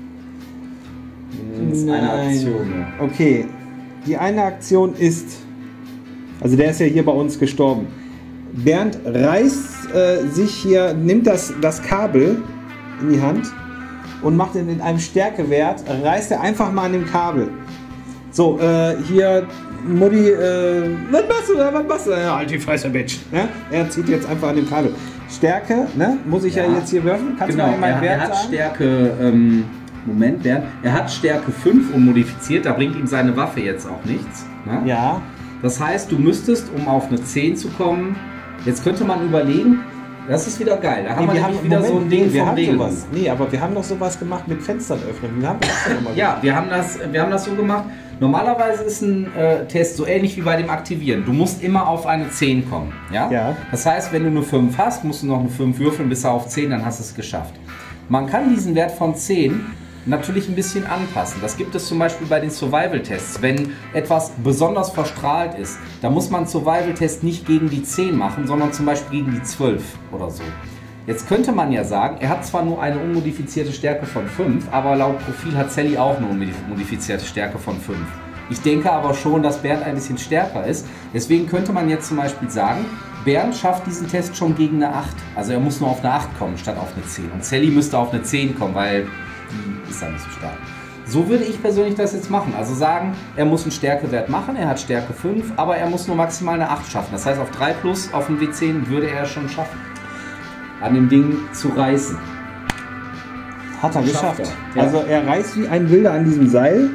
Das ist eine Nein. Aktion. Ja. Okay, die eine Aktion ist, also der ist ja hier bei uns gestorben. Bernd reißt sich hier, nimmt das Kabel in die Hand und macht in einem Stärkewert, reißt er einfach mal an dem Kabel. So, hier, Mutti, was machst du? Ja, halt die Fresse, Bitch. Ja? Er zieht jetzt einfach an dem Kabel. Stärke, ne? Muss ich ja jetzt hier würfeln? Kannst Genau, du mal meinen er Wert hat sagen? Stärke, Moment, Bernd. Er hat Stärke 5 unmodifiziert, da bringt ihm seine Waffe jetzt auch nichts. Ne? Ja. Das heißt, du müsstest, um auf eine 10 zu kommen, jetzt könnte man überlegen, das ist wieder geil. Da haben wir nämlich wieder so ein Ding wir vom haben Regelbuch. sowas. Nee, aber wir haben doch sowas gemacht mit Fenstern öffnen. Wie haben wir das denn immer Ja, wir haben das so gemacht. Normalerweise ist ein Test so ähnlich wie bei dem Aktivieren. Du musst immer auf eine 10 kommen. Ja? Ja. Das heißt, wenn du eine 5 hast, musst du noch eine 5 würfeln, bis auf 10, dann hast du es geschafft. Man kann diesen Wert von 10 natürlich ein bisschen anpassen. Das gibt es zum Beispiel bei den Survival-Tests. Wenn etwas besonders verstrahlt ist, dann muss man einen Survival-Test nicht gegen die 10 machen, sondern zum Beispiel gegen die 12 oder so. Jetzt könnte man ja sagen, er hat zwar nur eine unmodifizierte Stärke von 5, aber laut Profil hat Sally auch eine unmodifizierte Stärke von 5. Ich denke aber schon, dass Bernd ein bisschen stärker ist. Deswegen könnte man jetzt zum Beispiel sagen, Bernd schafft diesen Test schon gegen eine 8. Also er muss nur auf eine 8 kommen, statt auf eine 10. Und Sally müsste auf eine 10 kommen, weil die ist dann nicht so stark. So würde ich persönlich das jetzt machen. Also sagen, er muss einen Stärkewert machen, er hat Stärke 5, aber er muss nur maximal eine 8 schaffen. Das heißt, auf 3 plus, auf dem W10 würde er schon schaffen, an dem Ding zu reißen. Hat er Schafft geschafft. er, ja. Also er reißt wie ein Wilder an diesem Seil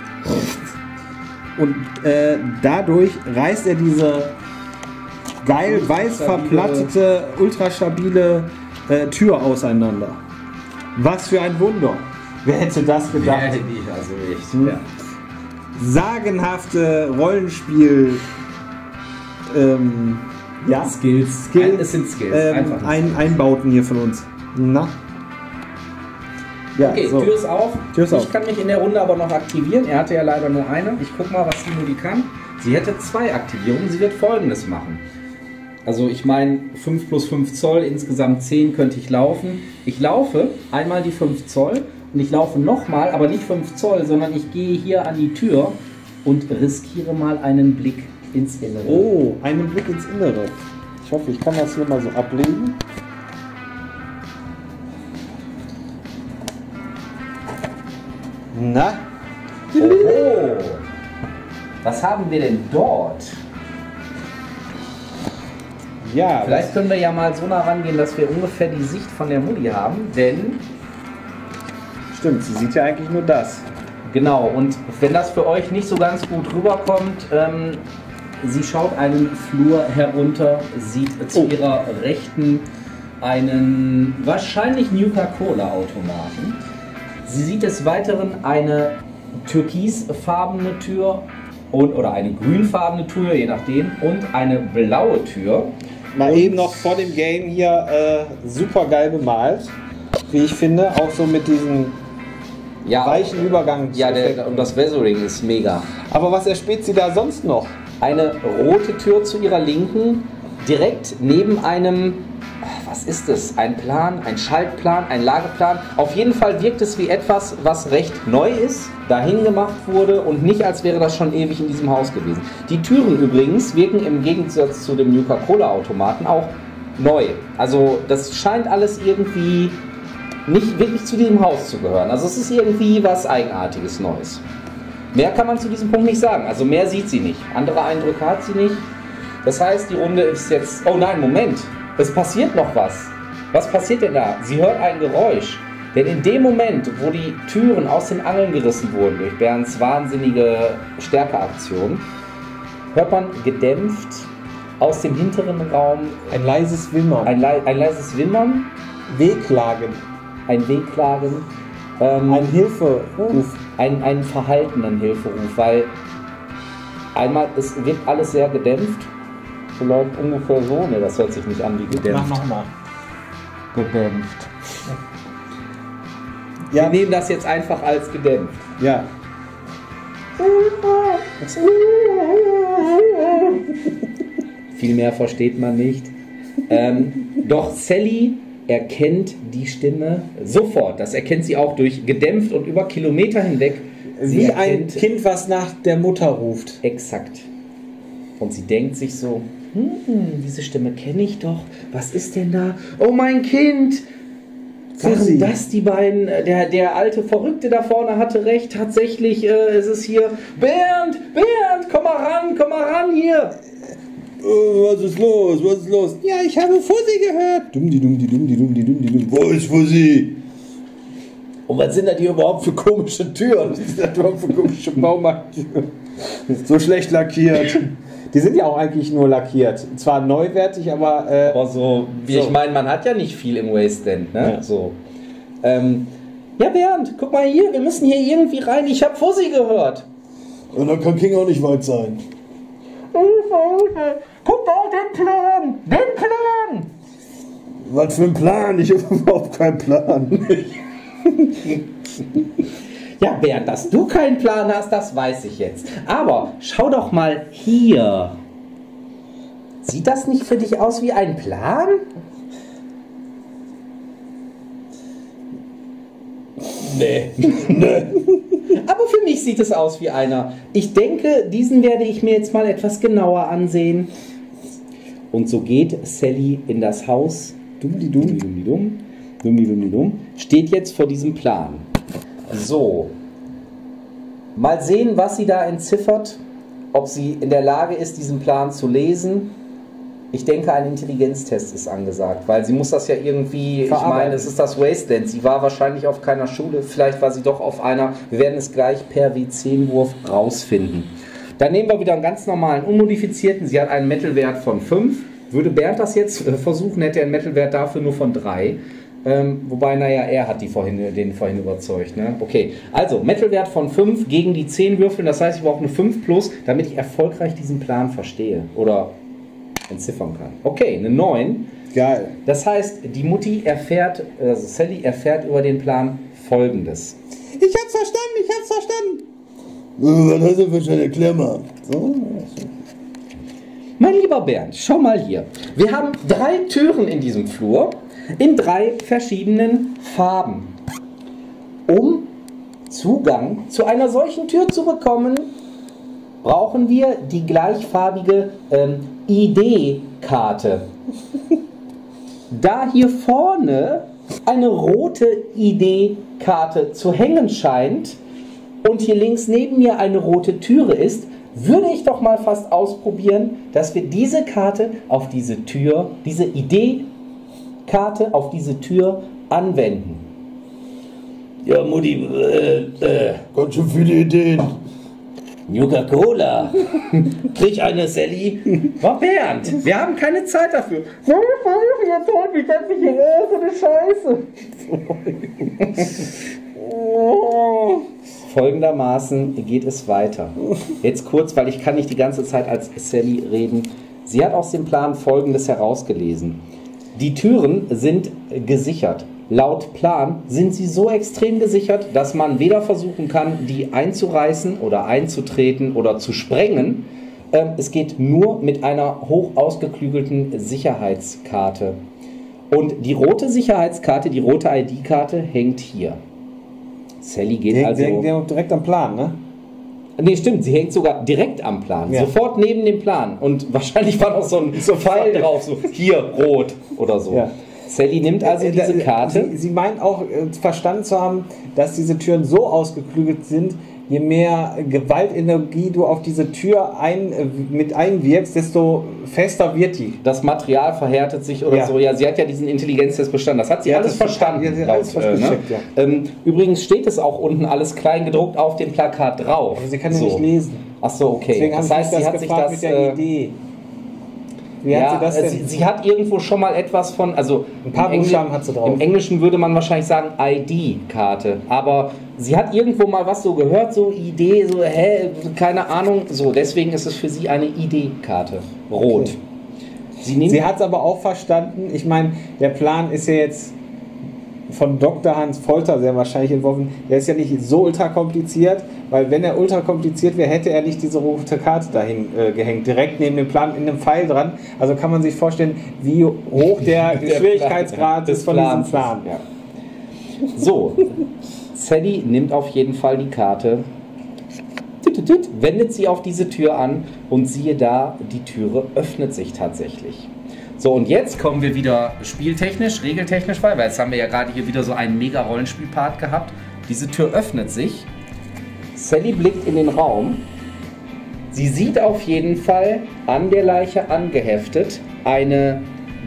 und dadurch reißt er diese geil weiß verplattete, ultrastabile Tür auseinander. Was für ein Wunder. Wer hätte das gedacht? Ja, nicht, also echt. Hm. Ja. Sagenhafte Rollenspiel ja, Skills. Es sind Skills. Einfach Einbauten hier von uns. Na? Ja, okay, so. Tür ist auf. Tür ist ich auf. kann mich in der Runde aber noch aktivieren. Er hatte ja leider nur eine. Ich guck mal, was die kann. Sie hätte 2 Aktivierungen. Sie wird Folgendes machen. Also ich meine 5 plus 5 Zoll, insgesamt 10 könnte ich laufen. Ich laufe einmal die 5 Zoll und ich laufe nochmal, aber nicht 5 Zoll, sondern ich gehe hier an die Tür und riskiere mal einen Blick ins Innere. Oh, einen Blick ins Innere. Ich hoffe, ich kann das hier mal so ablegen. Na? Oh. Was haben wir denn dort? Ja, Vielleicht können wir ja mal so nah rangehen, dass wir ungefähr die Sicht von der Mutti haben, denn stimmt, sie sieht ja eigentlich nur das. genau, und wenn das für euch nicht so ganz gut rüberkommt, sie schaut einen Flur herunter, sieht zu ihrer Rechten einen wahrscheinlich Nuka-Cola-Automaten. Sie sieht des Weiteren eine türkisfarbene Tür oder eine grünfarbene Tür, je nachdem, und eine blaue Tür. Mal eben noch vor dem Game hier super geil bemalt, wie ich finde, auch so mit diesen weichen Übergang. Ja, und das Weathering ist mega. Aber was erspäht sie da sonst noch? Eine rote Tür zu ihrer Linken, direkt neben einem, was ist es? Ein Plan, ein Schaltplan, ein Lageplan. Auf jeden Fall wirkt es wie etwas, was recht neu ist, dahin gemacht wurde und nicht, als wäre das schon ewig in diesem Haus gewesen. Die Türen übrigens wirken im Gegensatz zu dem Nuka-Cola-Automaten auch neu. Also das scheint alles irgendwie nicht wirklich zu diesem Haus zu gehören. Also es ist irgendwie was Eigenartiges Neues. Mehr kann man zu diesem Punkt nicht sagen. Also mehr sieht sie nicht. Andere Eindrücke hat sie nicht. Das heißt, die Runde ist jetzt... Oh nein, Moment. Es passiert noch was. Was passiert denn da? Sie hört ein Geräusch. Denn in dem Moment, wo die Türen aus den Angeln gerissen wurden durch Bernds wahnsinnige Stärkeaktion, hört man gedämpft aus dem hinteren Raum Ein leises Wimmern. ein leises Wimmern, Wehklagen. ein Wehklagen, Ein Hilferuf. einen verhaltenen Hilferuf, weil einmal, es wird alles sehr gedämpft. So läuft ungefähr so, ne, das hört sich nicht an wie gedämpft. Mach nochmal. Gedämpft. Ja, Wir nehmen das jetzt einfach als gedämpft. ja. Viel mehr versteht man nicht. Doch Sally erkennt die Stimme sofort. Das erkennt sie auch durch gedämpft und über Kilometer hinweg. Sie Wie ein erkennt Kind, was nach der Mutter ruft. exakt. Und sie denkt sich so, diese Stimme kenne ich doch. Was ist denn da? Oh, mein Kind! Waren das die beiden? Der alte Verrückte da vorne hatte recht. Tatsächlich ist es hier. Bernd! Komm mal ran hier! Was ist los? Was ist los? Ja, ich habe Fussi gehört. Dumm. Wo ist Fussi? Und was sind das hier überhaupt für komische Türen? Was ist das überhaupt für komische Baumarkttüren? So schlecht lackiert. Die sind ja auch eigentlich nur lackiert. Zwar neuwertig, aber... Aber so, ich meine, man hat ja nicht viel im Wasteland, ne? Ja. So. Ja, Bernd, guck mal hier, wir müssen hier irgendwie rein. Ich habe Fussi gehört. Und dann kann King auch nicht weit sein. Guck mal, den Plan! Was für ein Plan? Ich habe überhaupt keinen Plan. Ja, Bernd, dass du keinen Plan hast, das weiß ich jetzt. Aber schau doch mal hier. Sieht das nicht für dich aus wie ein Plan? Nee. Aber für mich sieht es aus wie einer. Ich denke, diesen werde ich mir jetzt mal etwas genauer ansehen. Und so geht Sally in das Haus. Dumm. Steht jetzt vor diesem Plan. So. Mal sehen, was sie da entziffert. Ob sie in der Lage ist, diesen Plan zu lesen. Ich denke, ein Intelligenztest ist angesagt, weil sie muss das ja irgendwie, ich meine, es ist das Wasteland. Sie war wahrscheinlich auf keiner Schule, vielleicht war sie doch auf einer. Wir werden es gleich per W10-Wurf rausfinden. Dann nehmen wir wieder einen ganz normalen, unmodifizierten. Sie hat einen Metal-Wert von 5. Würde Bernd das jetzt versuchen, hätte er einen Metal-Wert dafür nur von 3. Wobei, naja, er hat den vorhin überzeugt. Ne? Okay, also Metal-Wert von 5 gegen die 10 würfeln. Das heißt, ich brauche eine 5 plus, damit ich erfolgreich diesen Plan verstehe oder entziffern kann. Okay, eine 9. Geil. Das heißt, die Mutti erfährt, also Sally erfährt über den Plan Folgendes. Ich hab's verstanden. Was hast du verstanden? Erklär mal. So. Mein lieber Bernd, schau mal hier. Wir haben 3 Türen in diesem Flur in 3 verschiedenen Farben. Um Zugang zu einer solchen Tür zu bekommen, brauchen wir die gleichfarbige ID-Karte. Da hier vorne eine rote ID-Karte zu hängen scheint und hier links neben mir eine rote Türe ist, würde ich doch mal fast ausprobieren, dass wir diese Karte auf diese Tür, diese ID-Karte auf diese Tür anwenden. Ja, Mutti, Ganz schön viele Ideen. Coca-Cola. Krieg eine, Sally. War Bernd. Wir haben keine Zeit dafür. Folgendermaßen geht es weiter. Jetzt kurz, weil ich kann nicht die ganze Zeit als Sally reden. Sie hat aus dem Plan Folgendes herausgelesen. Die Türen sind gesichert. Laut Plan sind sie so extrem gesichert, dass man weder versuchen kann, die einzureißen oder einzutreten oder zu sprengen. Es geht nur mit einer hoch ausgeklügelten Sicherheitskarte. Und die rote Sicherheitskarte, die rote ID-Karte hängt hier. Sally geht also... direkt am Plan, ne? Nee, stimmt, sie hängt sogar direkt am Plan. Ja. Sofort neben dem Plan. Und wahrscheinlich war noch so ein Pfeil drauf, so hier, rot oder so. Ja. Sally nimmt also diese Karte. Sie meint auch verstanden zu haben, dass diese Türen so ausgeklügelt sind, je mehr Gewaltenergie du auf diese Tür mit einwirkst, desto fester wird die. Das Material verhärtet sich oder so. Ja, sie hat ja diesen Intelligenztest bestanden. Das hat sie alles verstanden. Übrigens steht es auch unten alles klein gedruckt auf dem Plakat drauf. Aber sie kann ja nicht lesen. Ach so, okay. Deswegen das heißt, sie hat sich das mit der Idee. Wie hat sie das denn? Sie hat irgendwo schon mal etwas von, also ein paar Buchstaben hat sie drauf. Im Englischen würde man wahrscheinlich sagen ID-Karte, aber sie hat irgendwo mal was so gehört, so Idee, so keine Ahnung, so deswegen ist es für sie eine ID-Karte, rot. Okay. Sie hat es aber auch verstanden, ich meine, der Plan ist ja jetzt von Dr. Hans Folter sehr wahrscheinlich entworfen, der ist ja nicht so ultra kompliziert, weil wenn er ultra kompliziert wäre, hätte er nicht diese rote Karte dahin gehängt, direkt neben dem Plan in einem Pfeil dran. Also kann man sich vorstellen, wie hoch der Schwierigkeitsgrad ist von diesem Plan. Ja. So, Sally nimmt auf jeden Fall die Karte, wendet sie auf diese Tür an und siehe da, die Türe öffnet sich tatsächlich. So, und jetzt kommen wir wieder spieltechnisch, regeltechnisch, weil jetzt haben wir ja gerade hier wieder so einen mega Rollenspielpart gehabt. Diese Tür öffnet sich. Sally blickt in den Raum. Sie sieht auf jeden Fall an der Leiche angeheftet eine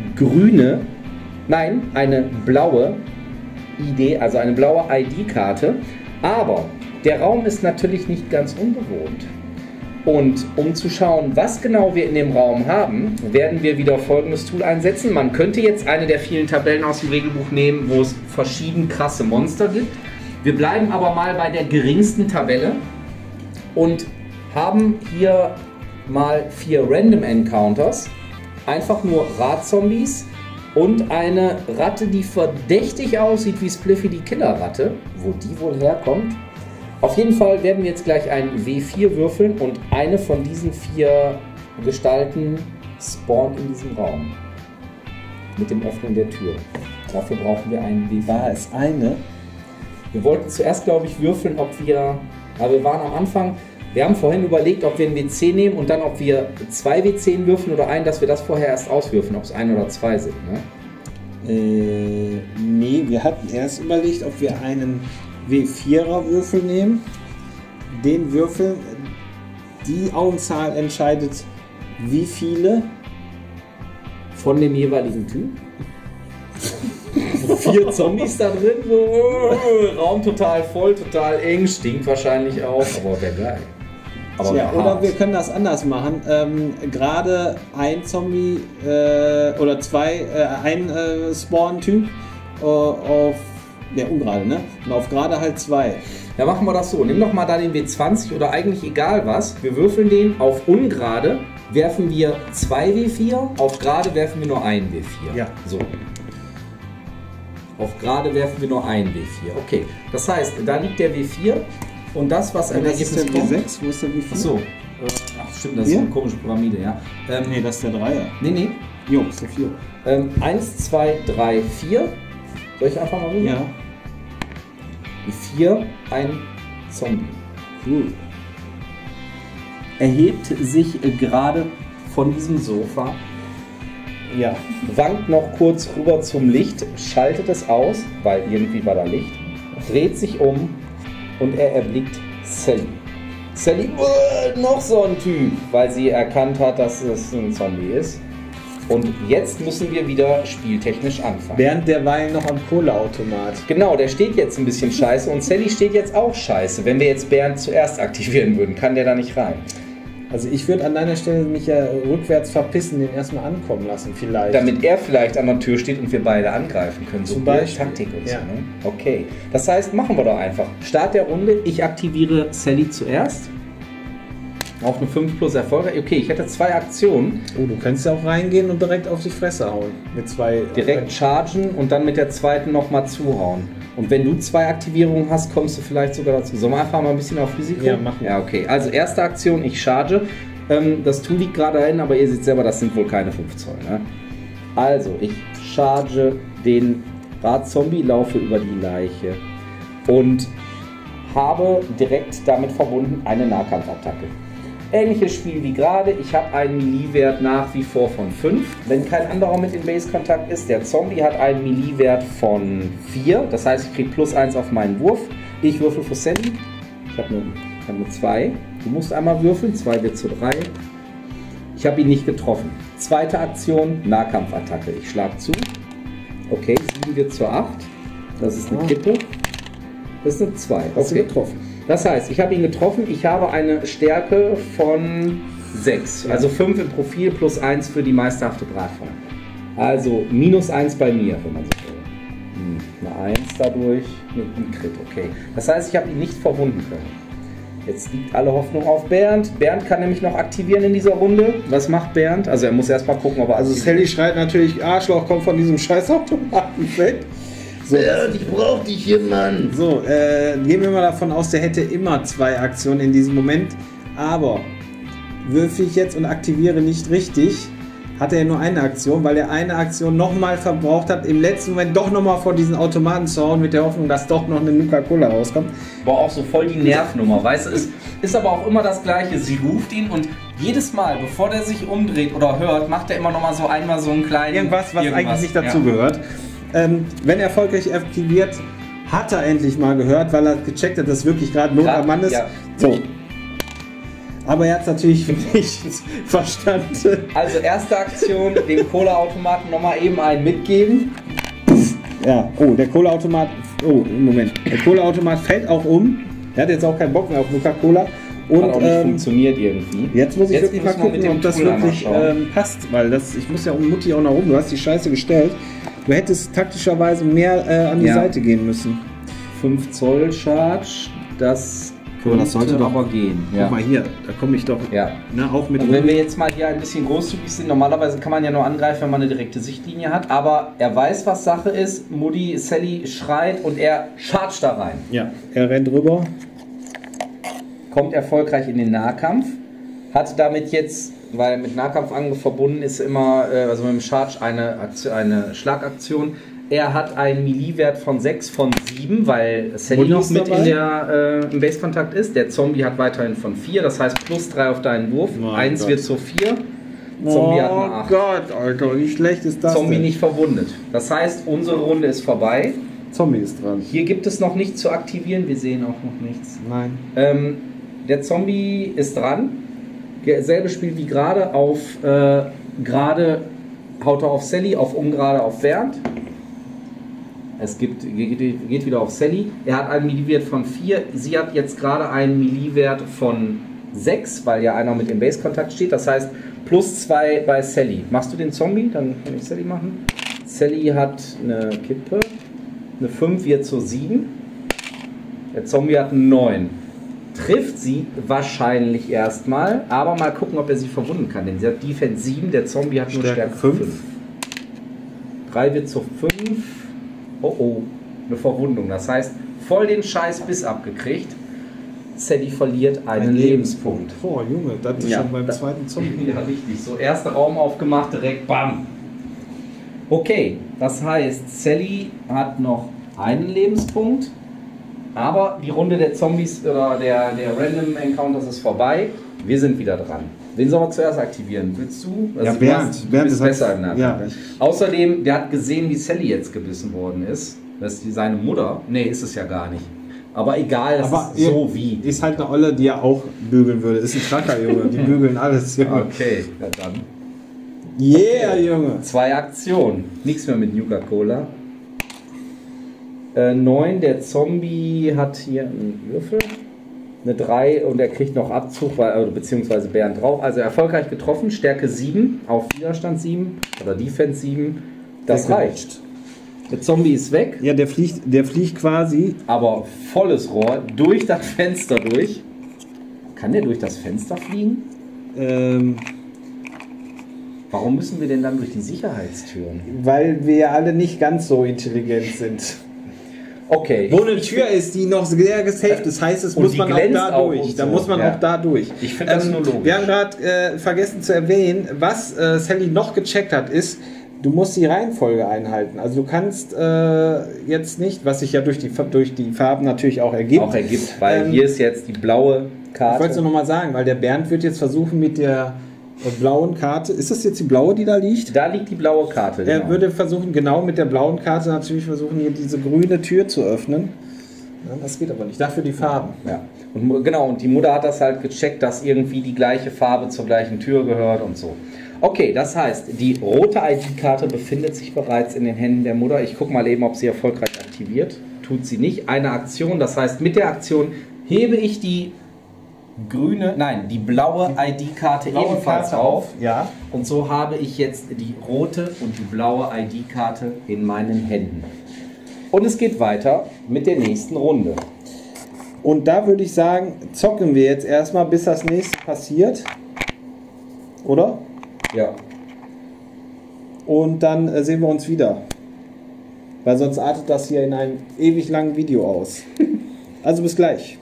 blaue ID, also eine blaue ID-Karte. Aber der Raum ist natürlich nicht ganz unbewohnt. Und um zu schauen, was genau wir in dem Raum haben, werden wir wieder folgendes Tool einsetzen. Man könnte jetzt eine der vielen Tabellen aus dem Regelbuch nehmen, wo es verschieden krasse Monster gibt. Wir bleiben aber mal bei der geringsten Tabelle und haben hier mal 4 Random Encounters. Einfach nur Ratzombies und eine Ratte, die verdächtig aussieht wie Spliffy die Killerratte. Wo die wohl herkommt? Auf jeden Fall werden wir jetzt gleich einen W4 würfeln und eine von diesen 4 Gestalten spawnt in diesem Raum. Mit dem Öffnen der Tür. Dafür brauchen wir einen W4. War es eine? Wir wollten zuerst, glaube ich, würfeln, ob wir, aber wir waren am Anfang, wir haben vorhin überlegt, ob wir einen WC nehmen und dann, ob wir 2 W10 würfeln oder einen, dass wir das vorher erst auswürfeln, ob es 1 oder 2 sind. Ne? Nee, wir hatten erst überlegt, ob wir einen W4er Würfel nehmen. Den Würfel, die Augenzahl entscheidet, wie viele Von dem jeweiligen Typ. 4 Zombies da drin, Raum total voll, total eng, stinkt wahrscheinlich auch, aber wäre geil. Aber ja, oder wir können das anders machen. Gerade ein Zombie oder zwei, ein Spawn-Typ auf der ungerade, ne? Und auf gerade halt 2. Ja, machen wir das so. Nimm doch mal da den W20 oder eigentlich egal was. Wir würfeln den auf ungerade, werfen wir 2 W4, auf gerade werfen wir nur ein W4. Ja. So. Auf gerade werfen wir nur ein W4. Okay. Das heißt, da liegt der W4 und das, was ein Das ist der Ergebnis kommt. W6, wo ist der W4? Achso. Ach stimmt, das ist Hier? eine komische Pyramide, ja. Nee, das ist der 3er. Nee. Jo, ist der 4. 1, 2, 3, 4. Soll ich einfach mal rüber? Ja. Die 4, ein Zombie. Cool. Erhebt sich gerade von diesem Sofa, Ja. wankt noch kurz rüber zum Licht, schaltet es aus, weil irgendwie war da Licht, dreht sich um und er erblickt Sally. Sally, noch so ein Typ, weil sie erkannt hat, dass es ein Zombie ist. Und jetzt müssen wir wieder spieltechnisch anfangen. Bernd derweil noch am Kohleautomat. Genau, der steht jetzt ein bisschen scheiße und Sally steht jetzt auch scheiße. Wenn wir jetzt Bernd zuerst aktivieren würden, kann der da nicht rein. Also ich würde an deiner Stelle mich ja rückwärts verpissen, den erstmal ankommen lassen vielleicht. Damit er vielleicht an der Tür steht und wir beide angreifen können. So Zum blöd Beispiel. Taktik und so. Ja. Ne? Okay, das heißt, machen wir doch einfach. Start der Runde, ich aktiviere Sally zuerst. Auf eine 5 plus Erfolg. Okay, ich hätte 2 Aktionen. Oh, du kannst ja auch reingehen und direkt auf die Fresse hauen. Mit 2. Direkt chargen und dann mit der zweiten nochmal zuhauen. Und wenn du 2 Aktivierungen hast, kommst du vielleicht sogar dazu. Sollen wir einfach mal ein bisschen auf Risiko? Ja, machen wir. Ja, okay. Also erste Aktion, ich charge. Das Tool liegt gerade dahin, aber ihr seht selber, das sind wohl keine 5 Zoll. Ne? Also, ich charge den Radzombie, laufe über die Leiche und habe direkt damit verbunden eine Nahkampfattacke. Ähnliches Spiel wie gerade. Ich habe einen Melee-Wert nach wie vor von 5. Wenn kein anderer mit in Base-Kontakt ist, der Zombie hat einen Melee-Wert von 4. Das heißt, ich kriege +1 auf meinen Wurf. Ich würfel für Sally. Ich habe nur 2. Du musst einmal würfeln. 2 wird zu 3. Ich habe ihn nicht getroffen. Zweite Aktion, Nahkampfattacke. Ich schlage zu. Okay, 7 wird zu 8. Das ist eine Kippe. Das ist eine 2. Hast du Okay. getroffen? Das heißt, ich habe ihn getroffen, ich habe eine Stärke von 6, also 5 im Profil plus 1 für die meisterhafte Bratpfanne. Also -1 bei mir, wenn man so will. Eine 1 dadurch mit einem Crit, okay. Das heißt, ich habe ihn nicht verwunden können. Jetzt liegt alle Hoffnung auf Bernd. Bernd kann nämlich noch aktivieren in dieser Runde. Was macht Bernd? Also er muss erstmal gucken, ob er Also Sally schreit natürlich, Arschloch, kommt von diesem Scheißautomaten weg. So, Ich brauch dich hier, Mann. so gehen wir mal davon aus, der hätte immer 2 Aktionen in diesem Moment. Aber würfe ich jetzt und aktiviere nicht richtig, hat er nur eine Aktion, weil er eine Aktion nochmal verbraucht hat, im letzten Moment doch nochmal vor diesen Automaten zu hauen, mit der Hoffnung, dass doch noch eine Nuka-Cola rauskommt. Boah, auch so voll die Nervnummer, weißt du, ist aber auch immer das Gleiche. Sie ruft ihn und jedes Mal, bevor der sich umdreht oder hört, macht er immer noch mal so einmal so einen kleinen... Irgendwas, was eigentlich nicht dazugehört. Wenn erfolgreich aktiviert, hat er endlich mal gehört, weil er gecheckt hat, dass wirklich gerade Not am Mann ist. Ja. So. Aber er hat es natürlich nicht verstanden. Also erste Aktion, dem Cola-Automaten nochmal eben einen mitgeben. Ja, oh, der Cola-Automat. Oh, Moment. Der Cola-Automat fällt auch um. Er hat jetzt auch keinen Bock mehr auf Nuka-Cola. Und Hat auch nicht funktioniert irgendwie. jetzt muss ich wirklich mal müssen wir mit gucken, dem ob das Tool einmal wirklich schauen. passt. Weil das, ich muss ja um Mutti auch nach oben. Du hast die Scheiße gestellt. Du hättest taktischerweise mehr an die Ja. Seite gehen müssen. 5 Zoll Charge, das Aber das sollte doch- aber gehen. Guck mal hier, da komme ich doch Ja. auch mit. Und wenn wir jetzt mal hier ein bisschen großzügig sind, normalerweise kann man ja nur angreifen, wenn man eine direkte Sichtlinie hat, aber er weiß, was Sache ist. Mutti, Sally schreit und er chargt da rein. Ja, er rennt rüber. Kommt erfolgreich in den Nahkampf, hat damit jetzt, weil mit Nahkampf verbunden ist immer, also mit dem Charge eine Schlagaktion, Er hat einen Melee-Wert von 6 von 7, weil Sally Modi noch ist mit dabei? im Base-Kontakt ist. Der Zombie hat weiterhin von 4, das heißt plus 3 auf deinen Wurf. Mein 1 Gott. wird zu 4. Zombie hat eine 8. Gott, Alter, wie schlecht ist das Zombie denn? nicht verwundet. Das heißt, unsere Runde ist vorbei. Zombie ist dran. Hier gibt es noch nichts zu aktivieren. Wir sehen auch noch nichts. Nein. Der Zombie ist dran. Selbe Spiel wie gerade. Auf gerade haut er auf Sally, auf ungerade auf Bernd. Es geht wieder auf Sally. Er hat einen Melee-Wert von 4. Sie hat jetzt gerade einen Melee-Wert von 6, weil ja einer mit dem Base-Kontakt steht. Das heißt, plus 2 bei Sally. Machst du den Zombie? Dann kann ich Sally machen. Sally hat eine Kippe. Eine 5 wird zur 7. Der Zombie hat eine 9. Trifft sie wahrscheinlich erstmal, aber mal gucken, ob er sie verwunden kann. Denn sie hat Defense 7, der Zombie hat nur Stärke 5. 3 wird zu 5. Oh oh, eine Verwundung. Das heißt, voll den Scheiß Biss abgekriegt. Sally verliert einen Lebenspunkt. Boah, Junge, das ist schon beim zweiten Zombie. Ja, richtig. So, erster Raum aufgemacht, direkt BAM. Okay, das heißt, Sally hat noch einen Lebenspunkt, aber die Runde der Zombies oder der Random Encounters ist vorbei. Wir sind wieder dran. Wen sollen wir zuerst aktivieren? Willst du? Ja, Bernd. Du bist ist besser im Nacken. Ja. Außerdem, der hat gesehen, wie Sally jetzt gebissen worden ist. Das ist seine Mutter. Nee, ist es ja gar nicht. Aber egal, das Aber ist so wie. Ist halt eine Olle, die er auch bügeln würde. Ist ein Tracker, Junge. Die bügeln alles, Junge. Okay, ja dann. Yeah, Junge. 2 Aktionen. Nichts mehr mit Nuka-Cola. 9, der Zombie hat hier einen Würfel. Eine 3 und er kriegt noch Abzug, beziehungsweise Bernd drauf. Also erfolgreich getroffen. Stärke 7 auf Widerstand 7 oder Defense 7. Das reicht. Der Zombie ist weg. Ja, der fliegt quasi. Aber volles Rohr durch das Fenster durch. Kann der durch das Fenster fliegen? Warum müssen wir denn dann durch die Sicherheitstüren? Weil wir alle nicht ganz so intelligent sind. Okay. Wo eine Tür ist, die noch sehr gesaved ist, heißt es, Und muss die man auch glänzt da auch durch. und Da so. muss man Ja. auch da durch. Ich finde das nur logisch. Wir haben gerade vergessen zu erwähnen, was Sally noch gecheckt hat, ist, du musst die Reihenfolge einhalten. Also du kannst jetzt nicht, was sich ja durch die Farben natürlich auch ergibt. Weil hier ist jetzt die blaue Ich Karte. wollte es nur noch mal sagen, weil der Bernd wird jetzt versuchen mit der blauen Karte, ist das jetzt die blaue, die da liegt? Da liegt die blaue Karte. Er genau. würde versuchen, genau mit der blauen Karte natürlich versuchen, hier diese grüne Tür zu öffnen. Ja, das geht aber nicht. Dafür die Farben. Ja. Und die Mutter hat das halt gecheckt, dass irgendwie die gleiche Farbe zur gleichen Tür gehört und so. Okay, das heißt, die rote ID-Karte befindet sich bereits in den Händen der Mutter. Ich gucke mal eben, ob sie erfolgreich aktiviert. Tut sie nicht. Eine Aktion, das heißt, mit der Aktion hebe ich die blaue ID-Karte ebenfalls auf. Ja. Und so habe ich jetzt die rote und die blaue ID-Karte in meinen Händen. Und es geht weiter mit der nächsten Runde. Und da würde ich sagen, zocken wir jetzt erstmal, bis das nächste passiert. Oder? Ja. Und dann sehen wir uns wieder. Weil sonst artet das hier in einem ewig langen Video aus. Also bis gleich.